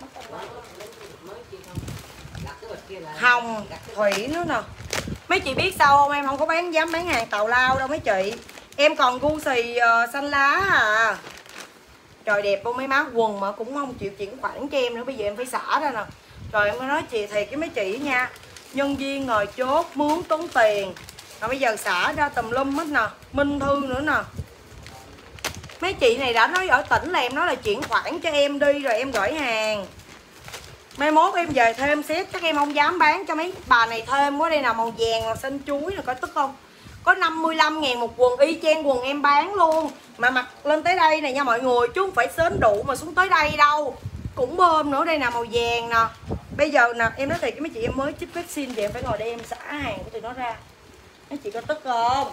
Hồng, thủy nữa nè. Mấy chị biết sao không, em không có bán dám bán hàng tào lao đâu mấy chị. Em còn gu xì uh, xanh lá à. Trời đẹp không mấy má, quần mà cũng không chịu chuyển khoản cho em nữa. Bây giờ em phải xả ra nè. Trời em nói chị thiệt với mấy chị nha. Nhân viên ngồi chốt mướn tốn tiền. Rồi bây giờ xả ra tùm lum hết nè. Minh Thư nữa nè. Mấy chị này đã nói ở tỉnh là em nói là chuyển khoản cho em đi rồi em gửi hàng. Mai mốt em về thêm set chắc em không dám bán cho mấy bà này thêm quá. Đây nào màu vàng màu xanh chuối rồi, có tức không? Có năm mươi lăm ngàn một quần, y chang quần em bán luôn. Mà mặc lên tới đây này nha mọi người, chứ không phải sến đủ mà xuống tới đây đâu. Cũng bơm nữa, đây nè màu vàng nè. Bây giờ nè, em nói thiệt với mấy chị, em mới chích vaccine thì em phải ngồi đây em xả hàng của tụi nó ra. Mấy chị có tức không?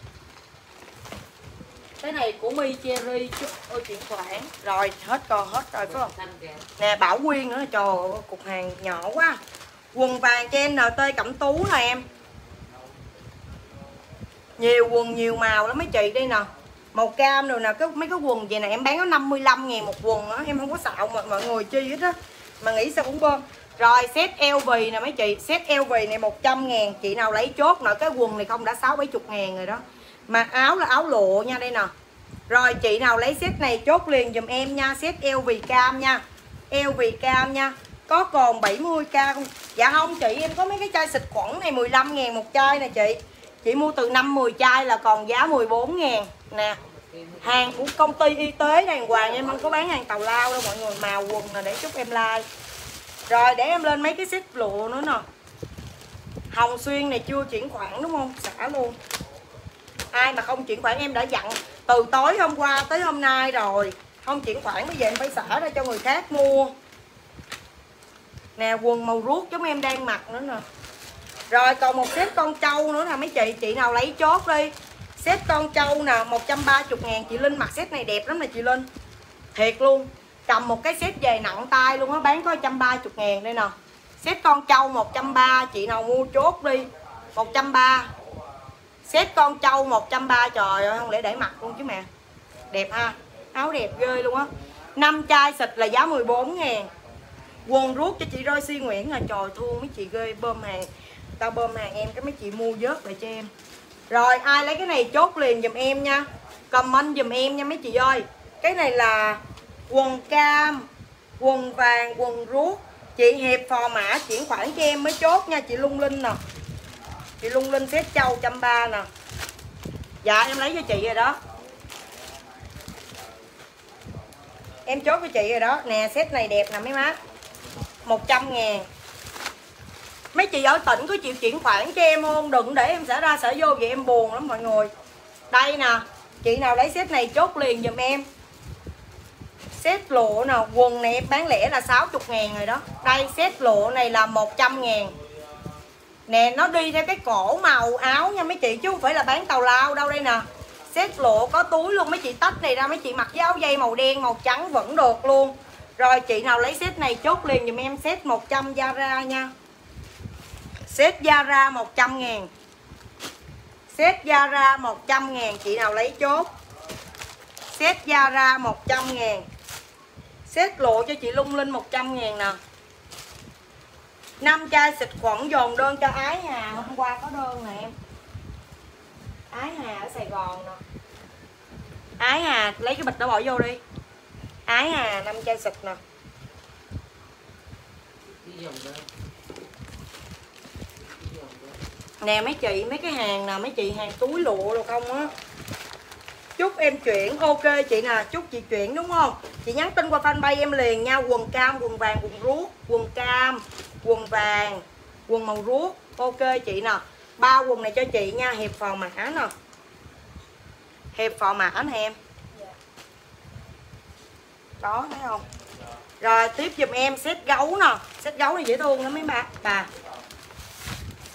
Cái này của Mi Cherry chứ ôi chuyển khoản. Rồi hết còn hết rồi phải không? Nè Bảo Quyên nữa, trời ơi, cục hàng nhỏ quá. Quần vàng cho em en tê Cẩm Tú nè em. Nhiều quần nhiều màu lắm mấy chị, đây nè. Màu cam rồi nè, cái mấy cái quần vậy nè em bán có năm mươi lăm ngàn một quần á, em không có xạo mà mọi người chi hết á. Mà nghĩ sao cũng bơm. Rồi set eo vì nè mấy chị, set eo vì này một trăm ngàn, chị nào lấy chốt nè, cái quần này không đã sáu bảy mươi ngàn rồi đó. Mà áo là áo lụa nha, đây nè. Rồi chị nào lấy set này chốt liền dùm em nha, set eo vì cam nha. Eo vì cam nha. Có còn bảy mươi k không? Dạ không chị, em có mấy cái chai xịt khuẩn này mười lăm ngàn một chai nè chị. Chị mua từ năm mười chai là còn giá mười bốn ngàn nè. Hàng của công ty y tế đàng hoàng, em không có bán hàng tào lao đâu mọi người. Màu quần là để chúc em like. Rồi để em lên mấy cái set lụa nữa nè. Hồng Xuyên này chưa chuyển khoản đúng không? Xả luôn. Ai mà không chuyển khoản em đã dặn từ tối hôm qua tới hôm nay rồi. Không chuyển khoản bây giờ em phải xả ra cho người khác mua. Nè quần màu ruốc giống em đang mặc nữa nè. Rồi còn một set con trâu nữa nè mấy chị. Chị nào lấy chốt đi. Set con trâu nè một trăm ba mươi ngàn. Chị Linh mặc set này đẹp lắm nè chị Linh. Thiệt luôn. Cầm một cái set về nặng tay luôn á, bán có một trăm ba mươi ngàn đây nè. Set con trâu một trăm ba mươi. Chị nào mua chốt đi một trăm ba mươi. Set con trâu một trăm ba mươi. Trời ơi không lẽ để mặc luôn chứ mẹ. Đẹp ha. Áo đẹp ghê luôn á. năm chai xịt là giá mười bốn ngàn. Quần ruốc cho chị Rosie Nguyễn là trời thương mấy chị ghê. Bơm hàng. Tao bơm hàng em cái mấy chị mua vớt lại cho em. Rồi ai lấy cái này chốt liền dùm em nha. Comment dùm em nha mấy chị ơi. Cái này là quần cam, quần vàng, quần ruốc. Chị Hiệp phò mã chuyển khoản cho em mới chốt nha. Chị Lung Linh nè. Chị Lung Linh set châu một trăm ba mươi nè. Dạ em lấy cho chị rồi đó. Em chốt cho chị rồi đó. Nè set này đẹp nè mấy má. một trăm ngàn. Mấy chị ở tỉnh có chịu chuyển khoản cho em không? Đừng để em xả ra xả vô vậy em buồn lắm mọi người. Đây nè. Chị nào lấy set này chốt liền dùm em. Set lụa nè. Quần này em bán lẻ là sáu mươi ngàn rồi đó. Đây set lụa này là một trăm ngàn. Nè nó đi theo cái cổ màu áo nha mấy chị. Chứ không phải là bán tào lao đâu. Đây nè. Set lụa có túi luôn. Mấy chị tách này ra mấy chị mặc với áo dây màu đen màu trắng vẫn được luôn. Rồi chị nào lấy set này chốt liền dùm em. Set một trăm Zara nha. Set Zara một trăm ngàn. Set Zara một trăm ngàn. Chị nào lấy chốt. Set Zara một trăm ngàn. Set lụa cho chị Lung Linh một trăm ngàn nè. năm chai xịt khuẩn dồn đơn cho Ái Hà. Hôm qua có đơn nè em. Ái Hà ở Sài Gòn nè. Ái Hà lấy cái bịch đó bỏ vô đi. Ái Hà năm chai xịt nè. Nè mấy chị, mấy cái hàng nè, mấy chị hàng túi lụa được không á. Chúc em chuyển, ok chị nè, chúc chị chuyển đúng không? Chị nhắn tin qua fanpage em liền nha. Quần cam, quần vàng, quần ruốc. Quần cam, quần vàng, quần màu ruốc. Ok chị nè. Ba quần này cho chị nha. Hiệp phò mã nè. Hiệp phò mã nè em. Đó thấy không? Rồi tiếp giùm em set gấu nè. Set gấu này dễ thương lắm mấy bà. Bà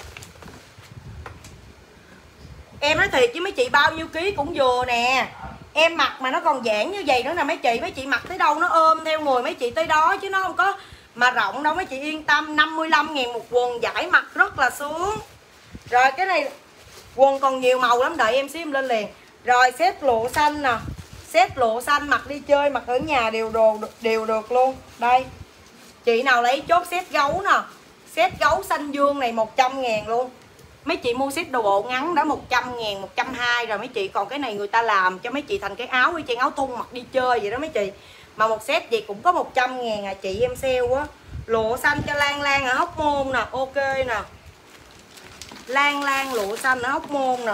em nói thiệt với mấy chị bao nhiêu ký cũng vừa nè. Em mặc mà nó còn giãn như vậy nữa nè mấy chị. Mấy chị mặc tới đâu nó ôm theo người mấy chị tới đó, chứ nó không có mà rộng đâu mấy chị yên tâm. Năm mươi lăm ngàn một quần, giải mặc rất là sướng. Rồi cái này quần còn nhiều màu lắm, đợi em xíu em lên liền. Rồi set lụa xanh nè, set lụa xanh mặc đi chơi, mặc ở nhà đều đồ đều được luôn. Đây, chị nào lấy chốt set gấu nè, set gấu xanh dương này một trăm ngàn luôn. Mấy chị mua set đồ bộ ngắn đã một trăm ngàn, một trăm hai mươi rồi mấy chị. Còn cái này người ta làm cho mấy chị thành cái áo y chang áo thun mặc đi chơi vậy đó mấy chị. Mà một set gì cũng có một trăm ngàn à chị, em sale á. Lụa xanh cho Lan Lan ở Hóc Môn nè, ok nè. Lan Lan lụa xanh ở Hóc Môn nè.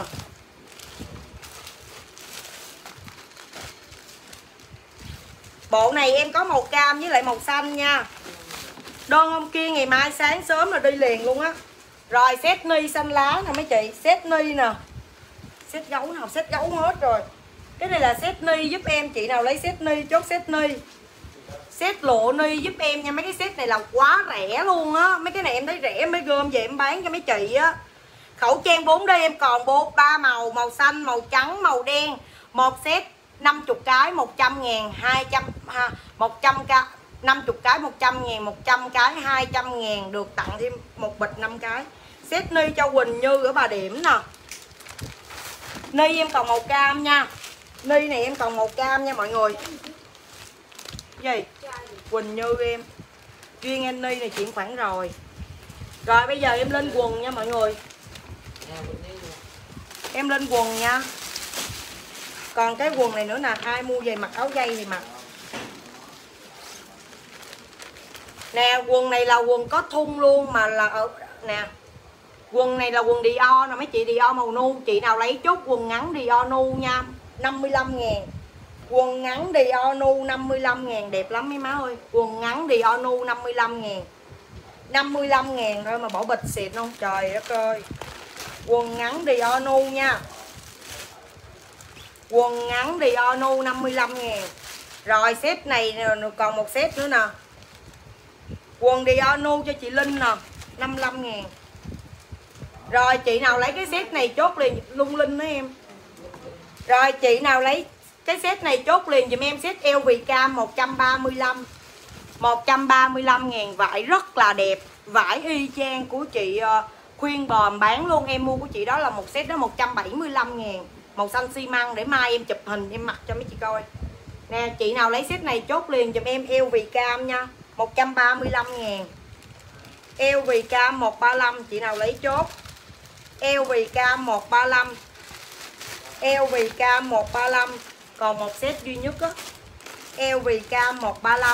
Bộ này em có màu cam với lại màu xanh nha. Đơn hôm kia ngày mai sáng sớm là đi liền luôn á. Rồi set ni xanh lá nè mấy chị, set ni nè. Set gấu nào, set gấu hết rồi. Cái này là set ni giúp em, chị nào lấy set ni chốt set ni. Set lụa ni giúp em nha, mấy cái set này là quá rẻ luôn á. Mấy cái này em thấy rẻ mới gom về em bán cho mấy chị á. Khẩu trang bốn D em còn bộ ba màu, màu xanh, màu trắng, màu đen. Một set năm mươi cái một trăm ngàn, hai trăm ha, một trăm cái năm mươi cái một trăm ngàn, một trăm cái hai trăm ngàn, được tặng thêm một bịch năm cái. Set ni cho Quỳnh Như ở Bà Điểm nè. Ni em còn màu cam nha. Ni này em còn màu cam nha mọi người. Gì? Quỳnh Như em. Duyên em ni này chuyển khoản rồi. Rồi bây giờ em lên quần nha mọi người. Em lên quần nha. Còn cái quần này nữa nè, ai mua về mặc áo dây thì mặc. Nè, quần này là quần có thun luôn mà là ở nè. Quần này là quần Dior nè mấy chị, Dior màu nu. Chị nào lấy chốt quần ngắn Dior nu nha, năm mươi lăm ngàn. Quần ngắn Dior nu năm mươi lăm ngàn, đẹp lắm mấy má ơi. Quần ngắn Dior nu năm mươi lăm ngàn. năm mươi lăm ngàn thôi mà bỏ bịch xịt không, trời đất ơi. Quần ngắn Dior nu nha. Quần ngắn Dior nu năm mươi lăm ngàn. Rồi set này còn một set nữa nè. Quần Dior nu cho chị Linh nè, năm mươi lăm ngàn. Rồi chị nào lấy cái set này chốt liền lung linh đó em. Rồi chị nào lấy cái set này chốt liền dùm em set eo vì cam một trăm ba mươi lăm. một trăm ba mươi lăm ngàn, vải rất là đẹp. Vải y chang của chị uh, Khuyên Bòm bán luôn. Em mua của chị đó là một set đó một trăm bảy mươi lăm ngàn. Màu xanh xi măng, để mai em chụp hình em mặc cho mấy chị coi. Nè, chị nào lấy set này chốt liền dùm em eo vì cam nha, một trăm ba mươi lăm ngàn. Eo vì cam một trăm ba mươi lăm, chị nào lấy chốt. Eo vì cam một trăm ba mươi lăm. Eo vì cam một trăm ba mươi lăm. Còn một set duy nhất á. Eo vì cam một trăm ba mươi lăm.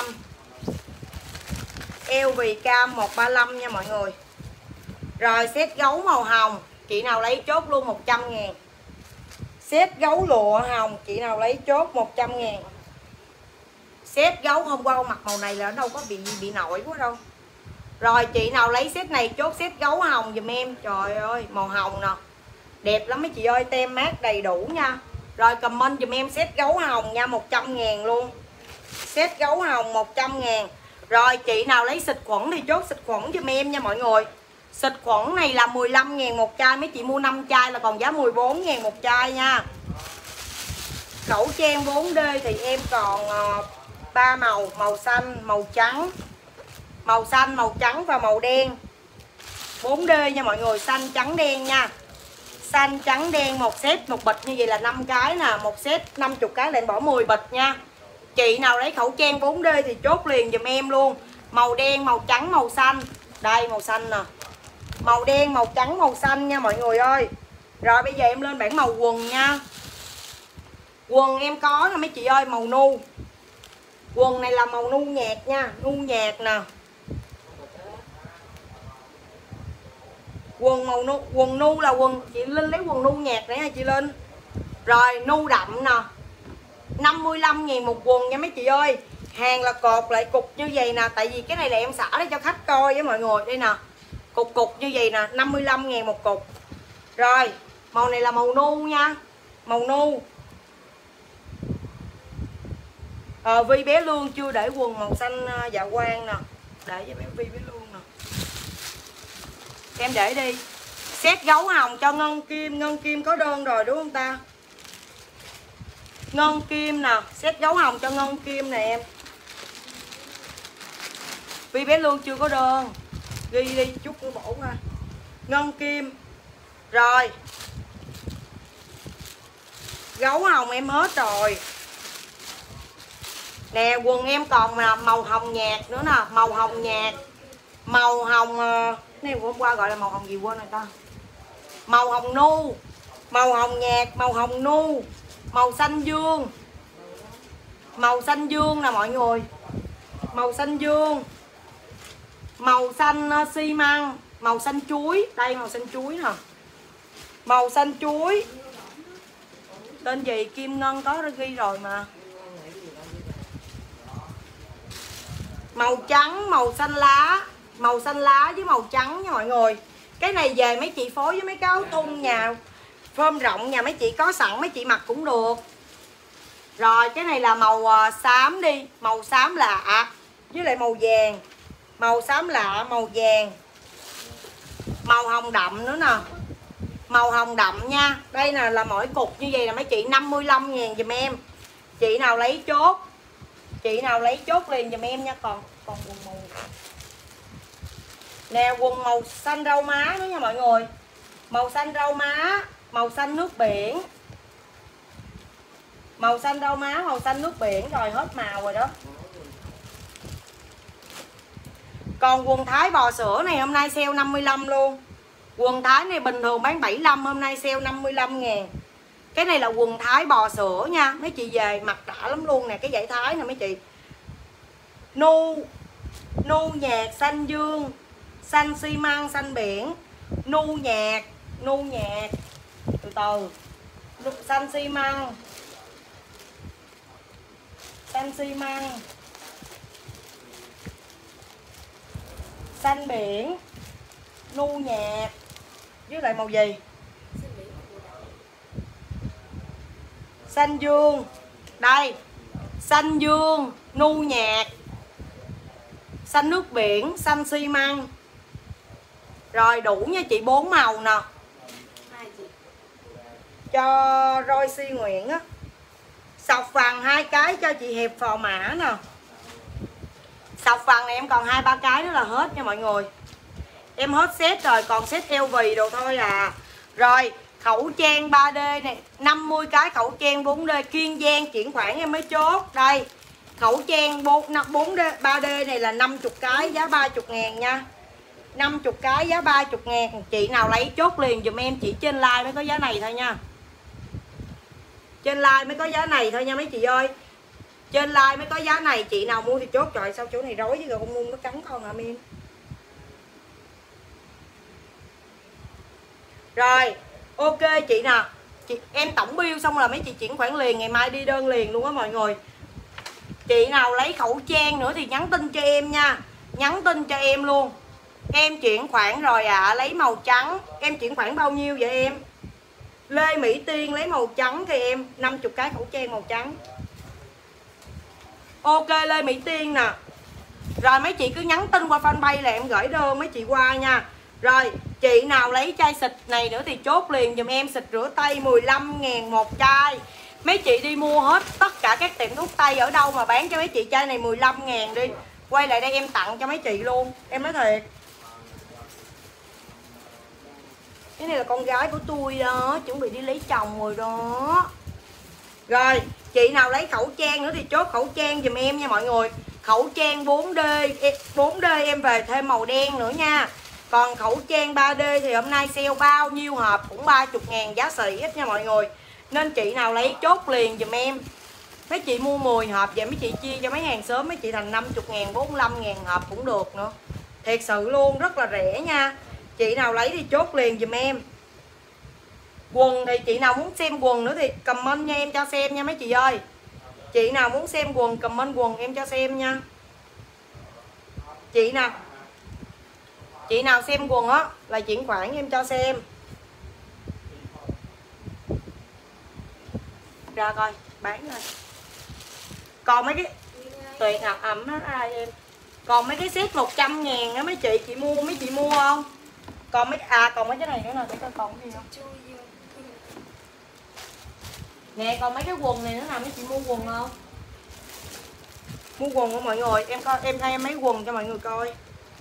Eo vì cam một trăm ba mươi lăm nha mọi người. Rồi set gấu màu hồng, chị nào lấy chốt luôn một trăm ngàn. Set gấu lụa hồng, chị nào lấy chốt một trăm ngàn. Set gấu hôm qua mặc màu này là đâu có bị bị nổi quá đâu. Rồi chị nào lấy set này chốt set gấu hồng dùm em. Trời ơi màu hồng nè, đẹp lắm mấy chị ơi, tem mát đầy đủ nha. Rồi comment dùm em set gấu hồng nha, một trăm ngàn luôn. Set gấu hồng một trăm ngàn. Rồi chị nào lấy xịt khuẩn thì chốt xịt khuẩn dùm em nha mọi người. Xịt khuẩn này là mười lăm ngàn một chai, mấy chị mua năm chai là còn giá mười bốn ngàn một chai nha. Khẩu trang bốn D thì em còn ba uh, màu, màu xanh, màu trắng. Màu xanh, màu trắng và màu đen. bốn D nha mọi người, xanh trắng đen nha. Xanh trắng đen một set, một bịch như vậy là năm cái nè, một set năm mươi cái lại bỏ mười bịch nha. Chị nào lấy khẩu trang bốn D thì chốt liền dùm em luôn. Màu đen, màu trắng, màu xanh. Đây màu xanh nè. Màu đen, màu trắng, màu xanh nha mọi người ơi. Rồi bây giờ em lên bảng màu quần nha. Quần em có nè mấy chị ơi, màu nu. Quần này là màu nu nhạt nha, nu nhạt nè. Quần màu nu, quần nu là quần, chị Linh lấy quần nu nhạt này nha chị Linh. Rồi nu đậm nè, năm mươi lăm ngàn một quần nha mấy chị ơi. Hàng là cột lại cục như vậy nè, tại vì cái này là em xả để cho khách coi với mọi người. Đây nè, cục cục như vậy nè, năm mươi lăm ngàn một cục. Rồi màu này là màu nu nha, màu nu. Ờ, Vi bé Lương chưa để quần màu xanh dạ quang nè, để cho bé Vi bé Lương nè, em để đi. Set gấu hồng cho Ngân Kim, Ngân Kim có đơn rồi đúng không ta? Ngân kim nè, set dấu hồng cho ngân kim nè em. Vì bé Lương chưa có đơn, ghi đi chút nữa bổ ra. Ngân kim. Rồi. Gấu hồng em hết rồi. Nè quần em còn là màu hồng nhạt nữa nè, màu hồng nhạt. Màu hồng này hôm qua gọi là màu hồng gì quên rồi ta. Màu hồng nu, màu hồng nhạt, màu hồng nu, màu xanh dương. Màu xanh dương nè mọi người. Màu xanh dương. Màu xanh uh, xi măng, màu xanh chuối, đây màu xanh chuối nè. Màu xanh chuối. Tên gì Kim Ngân có ghi rồi mà. Màu trắng, màu xanh lá, màu xanh lá với màu trắng nha mọi người. Cái này về mấy chị phối với mấy cái áo thun nhà phơm rộng nhà mấy chị có sẵn, mấy chị mặc cũng được. Rồi cái này là màu uh, xám đi, màu xám lạ với lại màu vàng. Màu xám lạ, màu vàng. Màu hồng đậm nữa nè. Màu hồng đậm nha. Đây là, là mỗi cục như vậy là mấy chị năm mươi lăm ngàn dùm em. Chị nào lấy chốt, chị nào lấy chốt liền dùm em nha. Còn còn quần màu nè, quần màu xanh rau má nữa nha mọi người. Màu xanh rau má, màu xanh nước biển. Màu xanh rau má, màu xanh nước biển. Rồi hết màu rồi đó. Còn quần Thái bò sữa này hôm nay sale năm mươi lăm luôn. Quần Thái này bình thường bán bảy mươi lăm, hôm nay sale năm mươi lăm ngàn. Cái này là quần Thái bò sữa nha. Mấy chị về mặc đã lắm luôn nè. Cái dãy Thái nè mấy chị. Nu Nu nhạt, xanh dương, xanh xi măng, xanh biển. Nu nhạt, nu nhạt. Từ từ. Xanh xi măng. Xanh xi măng. Xanh biển. Nu nhạt. Với lại màu gì? Xanh dương. Đây. Xanh dương, nu nhạt. Xanh nước biển, xanh xi măng. Rồi đủ nha chị, bốn màu nè. Cho Royce Nguyễn á. Sọc vàng hai cái cho chị Hiệp phò mã nè. Sọc vàng này em còn hai ba cái nữa là hết nha mọi người. Em hết set rồi, còn set eo vì đồ thôi à. Rồi, khẩu trang ba D này, năm mươi cái khẩu trang bốn D Kiên Giang chuyển khoản em mới chốt. Đây, khẩu trang bốn D ba D này là năm mươi cái giá ba mươi ngàn nha. năm mươi cái giá ba mươi ngàn. Chị nào lấy chốt liền dùm em, chỉ trên like mới có giá này thôi nha. Trên like mới có giá này thôi nha mấy chị ơi. Trên like mới có giá này, chị nào mua thì chốt. Trời sao chỗ này rối với rồi con Ngung nó cắn con hả Miên. Rồi, ok chị nào. Chị, em tổng bill xong là mấy chị chuyển khoản liền, ngày mai đi đơn liền luôn á mọi người. Chị nào lấy khẩu trang nữa thì nhắn tin cho em nha. Nhắn tin cho em luôn. Em chuyển khoản rồi ạ, à, lấy màu trắng. Em chuyển khoản bao nhiêu vậy em? Lê Mỹ Tiên lấy màu trắng cho em, năm mươi cái khẩu trang màu trắng. Ok Lê Mỹ Tiên nè. Rồi mấy chị cứ nhắn tin qua fanpage là em gửi đơn mấy chị qua nha. Rồi chị nào lấy chai xịt này nữa thì chốt liền dùm em. Xịt rửa tay mười lăm ngàn một chai. Mấy chị đi mua hết tất cả các tiệm thuốc tây ở đâu mà bán cho mấy chị chai này mười lăm ngàn đi. Quay lại đây em tặng cho mấy chị luôn. Em nói thiệt. Cái này là con gái của tôi đó, chuẩn bị đi lấy chồng rồi đó. Rồi, chị nào lấy khẩu trang nữa thì chốt khẩu trang dùm em nha mọi người. Khẩu trang bốn D, bốn D em về thêm màu đen nữa nha. Còn khẩu trang ba D thì hôm nay sale bao nhiêu hộp cũng ba mươi ngàn, giá xỉ ít nha mọi người. Nên chị nào lấy chốt liền dùm em. Mấy chị mua mười hộp vậy mấy chị chia cho mấy hàng sớm mấy chị thành năm mươi ngàn, bốn mươi lăm ngàn hộp cũng được nữa. Thiệt sự luôn, rất là rẻ nha. Chị nào lấy thì chốt liền dùm em. Quần thì chị nào muốn xem quần nữa thì comment nha em cho xem nha mấy chị ơi. Chị nào muốn xem quần comment quần em cho xem nha. Chị nào Chị nào xem quần á là chuyển khoản em cho xem. Ra coi bán rồi. Còn mấy cái tuyệt à, ẩm hết ai em. Còn mấy cái set một trăm ngàn á mấy chị, chị mua mấy chị mua không? Còn mấy à còn mấy cái này nữa nè, để coi còn cái gì không. Nè còn mấy cái quần này nữa nào mấy chị mua quần không? Mua quần không mọi người? Em coi em thay em mấy quần cho mọi người coi.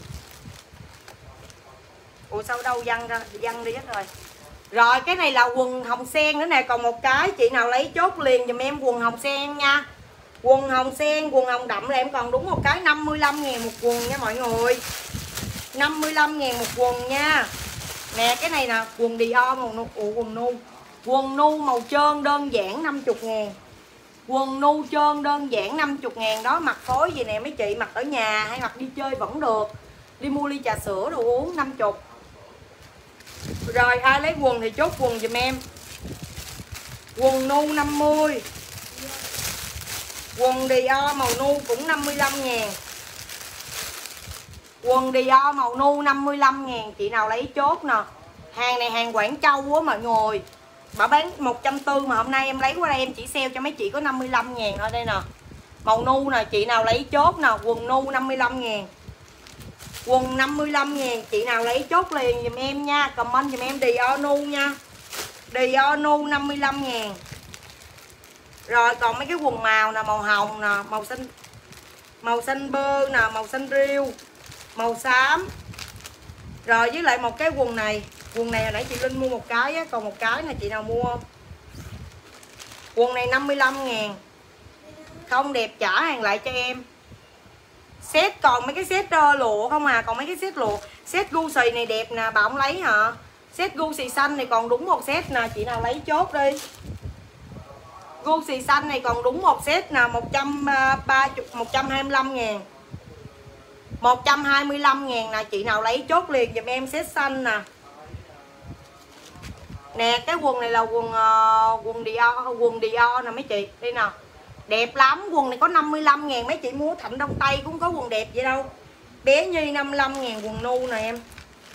Ủa sao đâu văng ra, văng đi hết rồi. Rồi cái này là quần hồng sen nữa nè, còn một cái chị nào lấy chốt liền giùm em quần hồng sen nha. Quần hồng sen, quần hồng đậm là em còn đúng một cái năm mươi lăm ngàn một quần nha mọi người. năm mươi lăm ngàn một quần nha. Nè cái này nè, quần Dior màu nu, ủa quần nu. Quần nu màu trơn đơn giản năm mươi ngàn. Quần nu trơn đơn giản năm mươi ngàn đó, mặc phối gì nè mấy chị, mặc ở nhà hay mặc đi chơi vẫn được. Đi mua ly trà sữa đồ uống năm mươi. Rồi ai lấy quần thì chốt quần giùm em. Quần nu năm mươi. Quần Dior màu nu cũng năm mươi lăm ngàn. Quần Dior màu nu năm mươi lăm ngàn. Chị nào lấy chốt nè. Hàng này hàng Quảng Châu á mọi người. Bà bán một trăm tư mươi mà hôm nay em lấy qua đây em chỉ sale cho mấy chị có năm mươi lăm ngàn ở đây nè. Màu nu nè, chị nào lấy chốt nè, quần nu năm mươi lăm ngàn. Quần năm mươi lăm ngàn, chị nào lấy chốt liền giùm em nha. Comment giùm em Dior nu nha. Dior nu năm mươi lăm ngàn. Rồi còn mấy cái quần màu nè, màu hồng nè, màu xanh màu xanh bơ nè, màu xanh riêu, màu xám. Rồi với lại một cái quần này. Quần này hồi nãy chị Linh mua một cái á, còn một cái này chị nào mua không? Quần này năm mươi lăm ngàn. Không đẹp trả hàng lại cho em. Set còn mấy cái set uh, lụa không à, còn mấy cái set lụa. Set Gucci này đẹp nè, bà không lấy hả? Set Gucci xanh này còn đúng một set nè, chị nào lấy chốt đi. Gucci xanh này còn đúng một set nè, một trăm ba mươi, một trăm hai mươi lăm ngàn. một trăm hai mươi lăm ngàn nè, chị nào lấy chốt liền giùm em set xanh nè. Nè cái quần này là quần uh, quần Dior, quần Dior nè mấy chị, đây nè. Đẹp lắm, quần này có năm mươi lăm ngàn, mấy chị mua Thạnh Đông Tây cũng có quần đẹp vậy đâu. Bé Nhi năm mươi lăm ngàn quần nu nè em.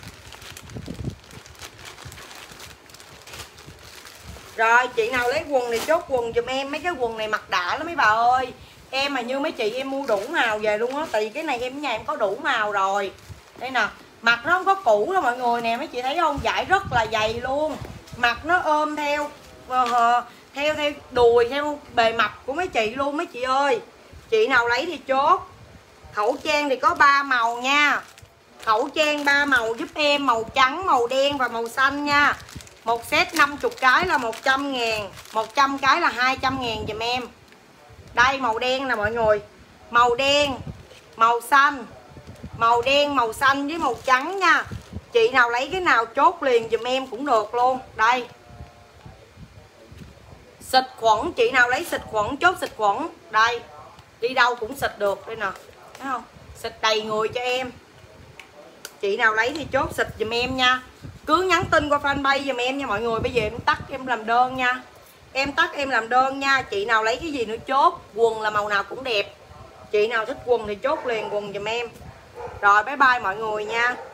Rồi chị nào lấy quần thì chốt quần giùm em. Mấy cái quần này mặc đã lắm mấy bà ơi. Em mà như mấy chị em mua đủ màu về luôn á. Tại vì cái này em ở nhà em có đủ màu rồi. Đây nè, mặc nó không có cũ đâu mọi người nè. Mấy chị thấy không, vải rất là dày luôn. Mặc nó ôm theo uh, Theo theo đùi, theo bề mặt của mấy chị luôn mấy chị ơi. Chị nào lấy thì chốt. Khẩu trang thì có ba màu nha. Khẩu trang ba màu giúp em, màu trắng, màu đen và màu xanh nha. Một set năm mươi cái là một trăm ngàn, một trăm cái là hai trăm ngàn giùm em. Đây màu đen nè mọi người. Màu đen, màu xanh. Màu đen, màu xanh với màu trắng nha. Chị nào lấy cái nào chốt liền giùm em cũng được luôn. Đây. Xịt khuẩn, chị nào lấy xịt khuẩn chốt xịt khuẩn. Đây. Đi đâu cũng xịt được. Đây nè. Thấy không? Xịt đầy người cho em. Chị nào lấy thì chốt xịt giùm em nha. Cứ nhắn tin qua fanpage giùm em nha mọi người. Bây giờ em tắt em làm đơn nha. Em tắt em làm đơn nha. Chị nào lấy cái gì nữa chốt. Quần là màu nào cũng đẹp. Chị nào thích quần thì chốt liền quần giùm em. Rồi bye bye mọi người nha.